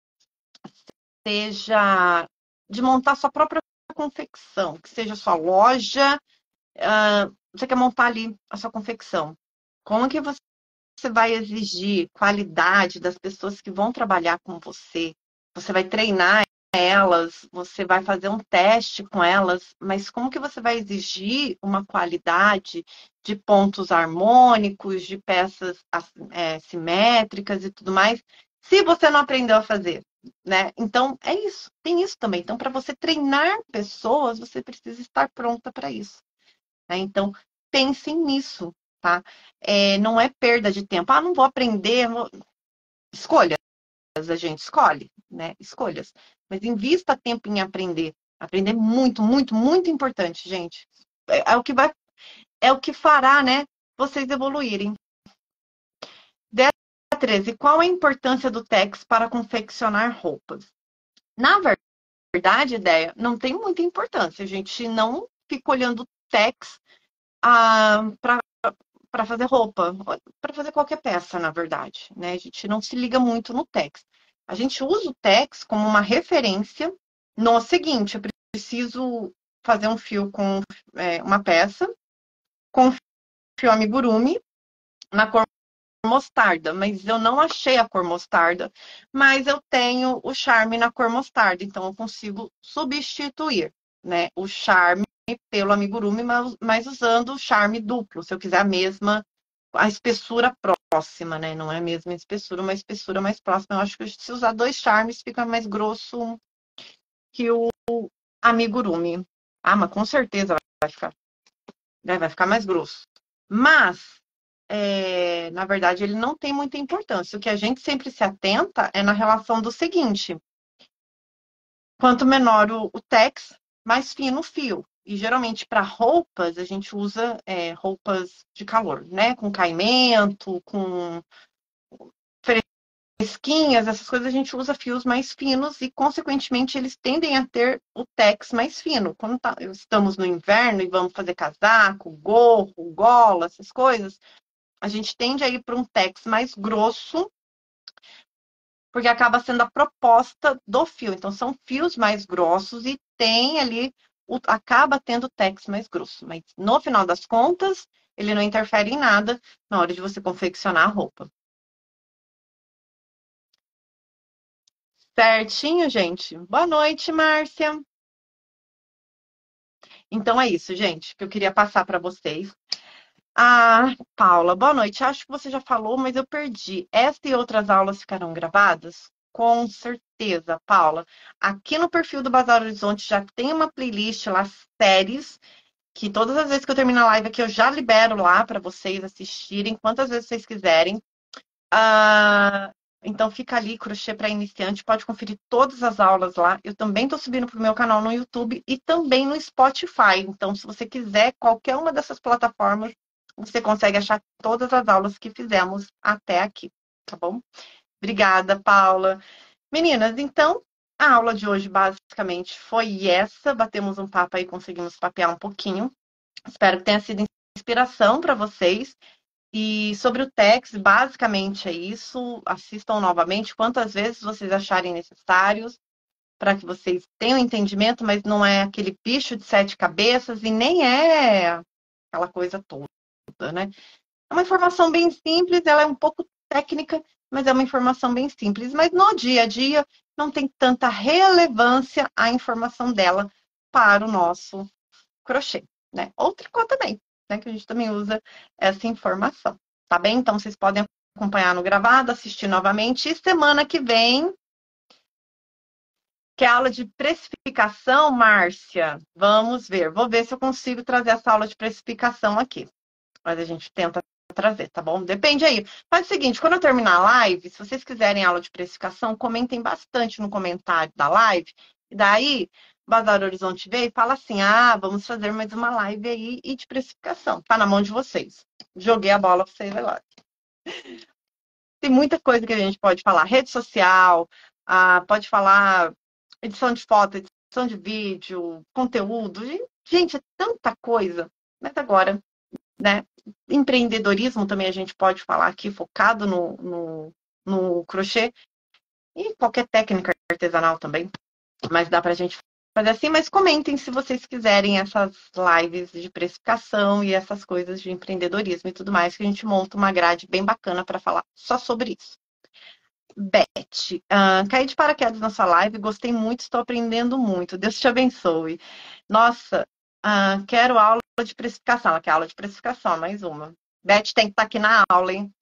seja de montar sua própria confecção, que seja sua loja, você quer montar ali a sua confecção. Como que você vai exigir qualidade das pessoas que vão trabalhar com você? Você vai treinar elas, você vai fazer um teste com elas, mas como que você vai exigir uma qualidade de pontos harmônicos, de peças simétricas e tudo mais, se você não aprendeu a fazer, né? Então, é isso, tem isso também. Então, para você treinar pessoas, você precisa estar pronta para isso, né? Então, pensem nisso, tá? Não é perda de tempo. Ah, não vou aprender. Escolhas, a gente escolhe, né? Escolhas. Mas invista tempo em aprender. Aprender é muito, muito, muito importante, gente. É o que vai, é o que fará, né, vocês evoluírem. 13. Qual a importância do TEX para confeccionar roupas? Na verdade, ideia, não tem muita importância. A gente não fica olhando TEX para fazer roupa, para fazer qualquer peça, na verdade, né? A gente não se liga muito no TEX. A gente usa o TEX como uma referência no seguinte: eu preciso fazer um fio com uma peça com fio amigurumi na cor mostarda, mas eu não achei a cor mostarda, mas eu tenho o charme na cor mostarda, então eu consigo substituir, né, o charme pelo amigurumi, mas usando o charme duplo, se eu quiser a espessura próxima, né, não é a mesma espessura, uma espessura mais próxima. Eu acho que se usar 2 charmes fica mais grosso que o amigurumi. Ah, mas com certeza vai ficar mais grosso. Mas na verdade, ele não tem muita importância. O que a gente sempre se atenta é na relação do seguinte: quanto menor o tex, mais fino o fio. E geralmente para roupas, a gente usa roupas de calor, né? Com caimento, com fresquinhas, essas coisas a gente usa fios mais finos e, consequentemente, eles tendem a ter o tex mais fino. Quando estamos no inverno e vamos fazer casaco, gorro, gola, essas coisas, a gente tende a ir para um tex mais grosso, porque acaba sendo a proposta do fio. Então, são fios mais grossos e tem ali, acaba tendo tex mais grosso. Mas, no final das contas, ele não interfere em nada na hora de você confeccionar a roupa. Certinho, gente? Boa noite, Márcia. Então, é isso, gente, que eu queria passar para vocês. Ah, Paula, boa noite. Acho que você já falou, mas eu perdi. Esta e outras aulas ficarão gravadas? Com certeza, Paula. Aqui no perfil do Bazar Horizonte já tem uma playlist lá, séries, que todas as vezes que eu termino a live aqui eu já libero lá para vocês assistirem, quantas vezes vocês quiserem. Então fica ali, crochê para iniciante, pode conferir todas as aulas lá. Eu também estou subindo para o meu canal no YouTube e também no Spotify. Então, se você quiser, qualquer uma dessas plataformas, você consegue achar todas as aulas que fizemos até aqui, tá bom? Obrigada, Paula. Meninas, então, a aula de hoje basicamente foi essa. Batemos um papo aí, conseguimos papear um pouquinho. Espero que tenha sido inspiração para vocês. E sobre o Tex, basicamente é isso. Assistam novamente quantas vezes vocês acharem necessários para que vocês tenham entendimento, mas não é aquele bicho de 7 cabeças e nem é aquela coisa toda, né? É uma informação bem simples, ela é um pouco técnica, mas é uma informação bem simples. Mas no dia a dia não tem tanta relevância a informação dela para o nosso crochê, né? Ou tricô também, né? Que a gente também usa essa informação, tá bem? Então, vocês podem acompanhar no gravado, assistir novamente. E semana que vem, que é a aula de precificação, Márcia. Vamos ver. Vou ver se eu consigo trazer essa aula de precificação aqui. Mas a gente tenta trazer, tá bom? Depende aí. Faz o seguinte, quando eu terminar a live, se vocês quiserem aula de precificação, comentem bastante no comentário da live. E daí, Bazar Horizonte veio e fala assim, vamos fazer mais uma live aí e de precificação. Tá na mão de vocês. Joguei a bola pra vocês agora. Tem muita coisa que a gente pode falar. Rede social, pode falar edição de foto, de vídeo, conteúdo. Gente, é tanta coisa. Mas agora, né? Empreendedorismo também a gente pode falar aqui, focado no crochê e qualquer técnica artesanal também. Mas dá pra gente fazer assim. Mas comentem se vocês quiserem essas lives de precificação e essas coisas de empreendedorismo e tudo mais, que a gente monta uma grade bem bacana para falar só sobre isso. Beth, caí de paraquedas na sua live, gostei muito, estou aprendendo muito. Deus te abençoe. Nossa, quero aula de precificação. Ela quer aula de precificação, mais uma. Beth tem que estar aqui na aula, hein?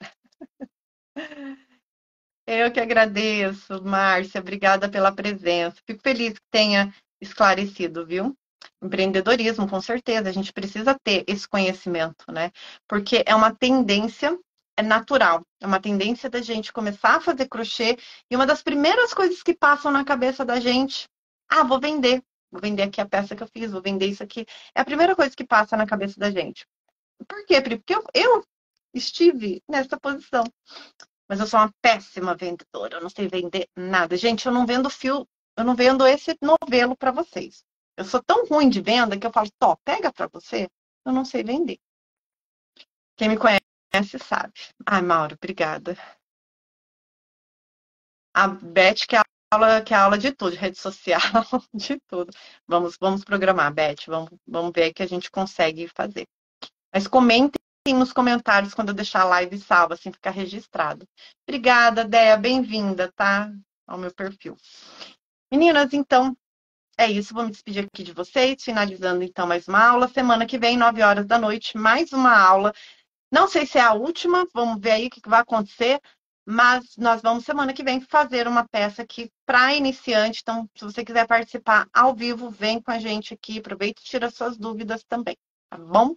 Eu que agradeço, Márcia. Obrigada pela presença. Fico feliz que tenha esclarecido, viu? Empreendedorismo, com certeza. A gente precisa ter esse conhecimento, né? Porque é uma tendência, é natural. É uma tendência da gente começar a fazer crochê e uma das primeiras coisas que passam na cabeça da gente, vou vender. Vou vender aqui a peça que eu fiz, vou vender isso aqui. É a primeira coisa que passa na cabeça da gente. Por quê, Pri? Porque eu estive nessa posição. Mas eu sou uma péssima vendedora, eu não sei vender nada. Gente, eu não vendo fio, eu não vendo esse novelo para vocês. Eu sou tão ruim de venda que eu falo, Tó, pega para você. Eu não sei vender. Quem me conhece sabe. Ai, Mauro, obrigada. A Beth que é aula de tudo, de rede social, de tudo. Vamos programar, Beth. Vamos ver o que a gente consegue fazer. Mas comentem nos comentários quando eu deixar a live salva, assim ficar registrado. Obrigada, Déia, bem-vinda, tá? Ao meu perfil. Meninas, então, é isso. Vou me despedir aqui de vocês, finalizando então mais uma aula. Semana que vem, 9 horas da noite, mais uma aula. Não sei se é a última, vamos ver aí o que vai acontecer, mas nós vamos, semana que vem, fazer uma peça aqui para iniciante. Então, se você quiser participar ao vivo, vem com a gente aqui, aproveita e tira suas dúvidas também, tá bom?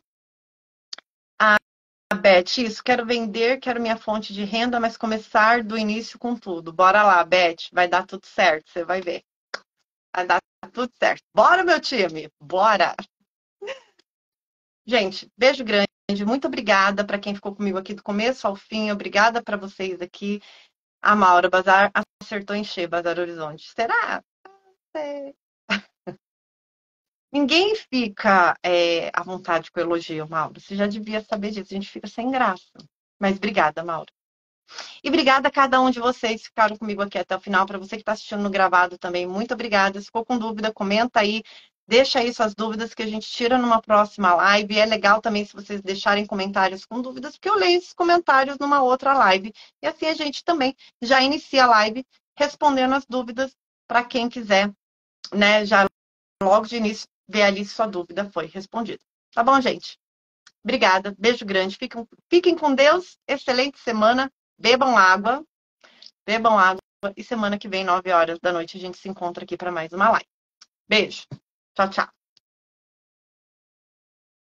Beth, isso, quero vender, quero minha fonte de renda, mas começar do início com tudo. Bora lá, Beth, vai dar tudo certo, você vai ver. Vai dar tudo certo. Bora, meu time, bora! Gente, beijo grande, muito obrigada para quem ficou comigo aqui do começo ao fim, obrigada para vocês aqui. A Maura Bazar acertou em cheio, Bazar Horizonte. Será? Sei. Ninguém fica à vontade com elogio, Mauro. Você já devia saber disso, a gente fica sem graça. Mas obrigada, Mauro. E obrigada a cada um de vocês que ficaram comigo aqui até o final. Para você que está assistindo no gravado também, muito obrigada. Se ficou com dúvida, comenta aí. Deixa aí suas dúvidas que a gente tira numa próxima live. É legal também se vocês deixarem comentários com dúvidas, porque eu leio esses comentários numa outra live. E assim a gente também já inicia a live respondendo as dúvidas para quem quiser, né? Já logo de início ver ali se sua dúvida foi respondida. Tá bom, gente? Obrigada. Beijo grande. Fiquem com Deus. Excelente semana. Bebam água e semana que vem, 9 horas da noite, a gente se encontra aqui para mais uma live. Beijo. Tchau, tchau.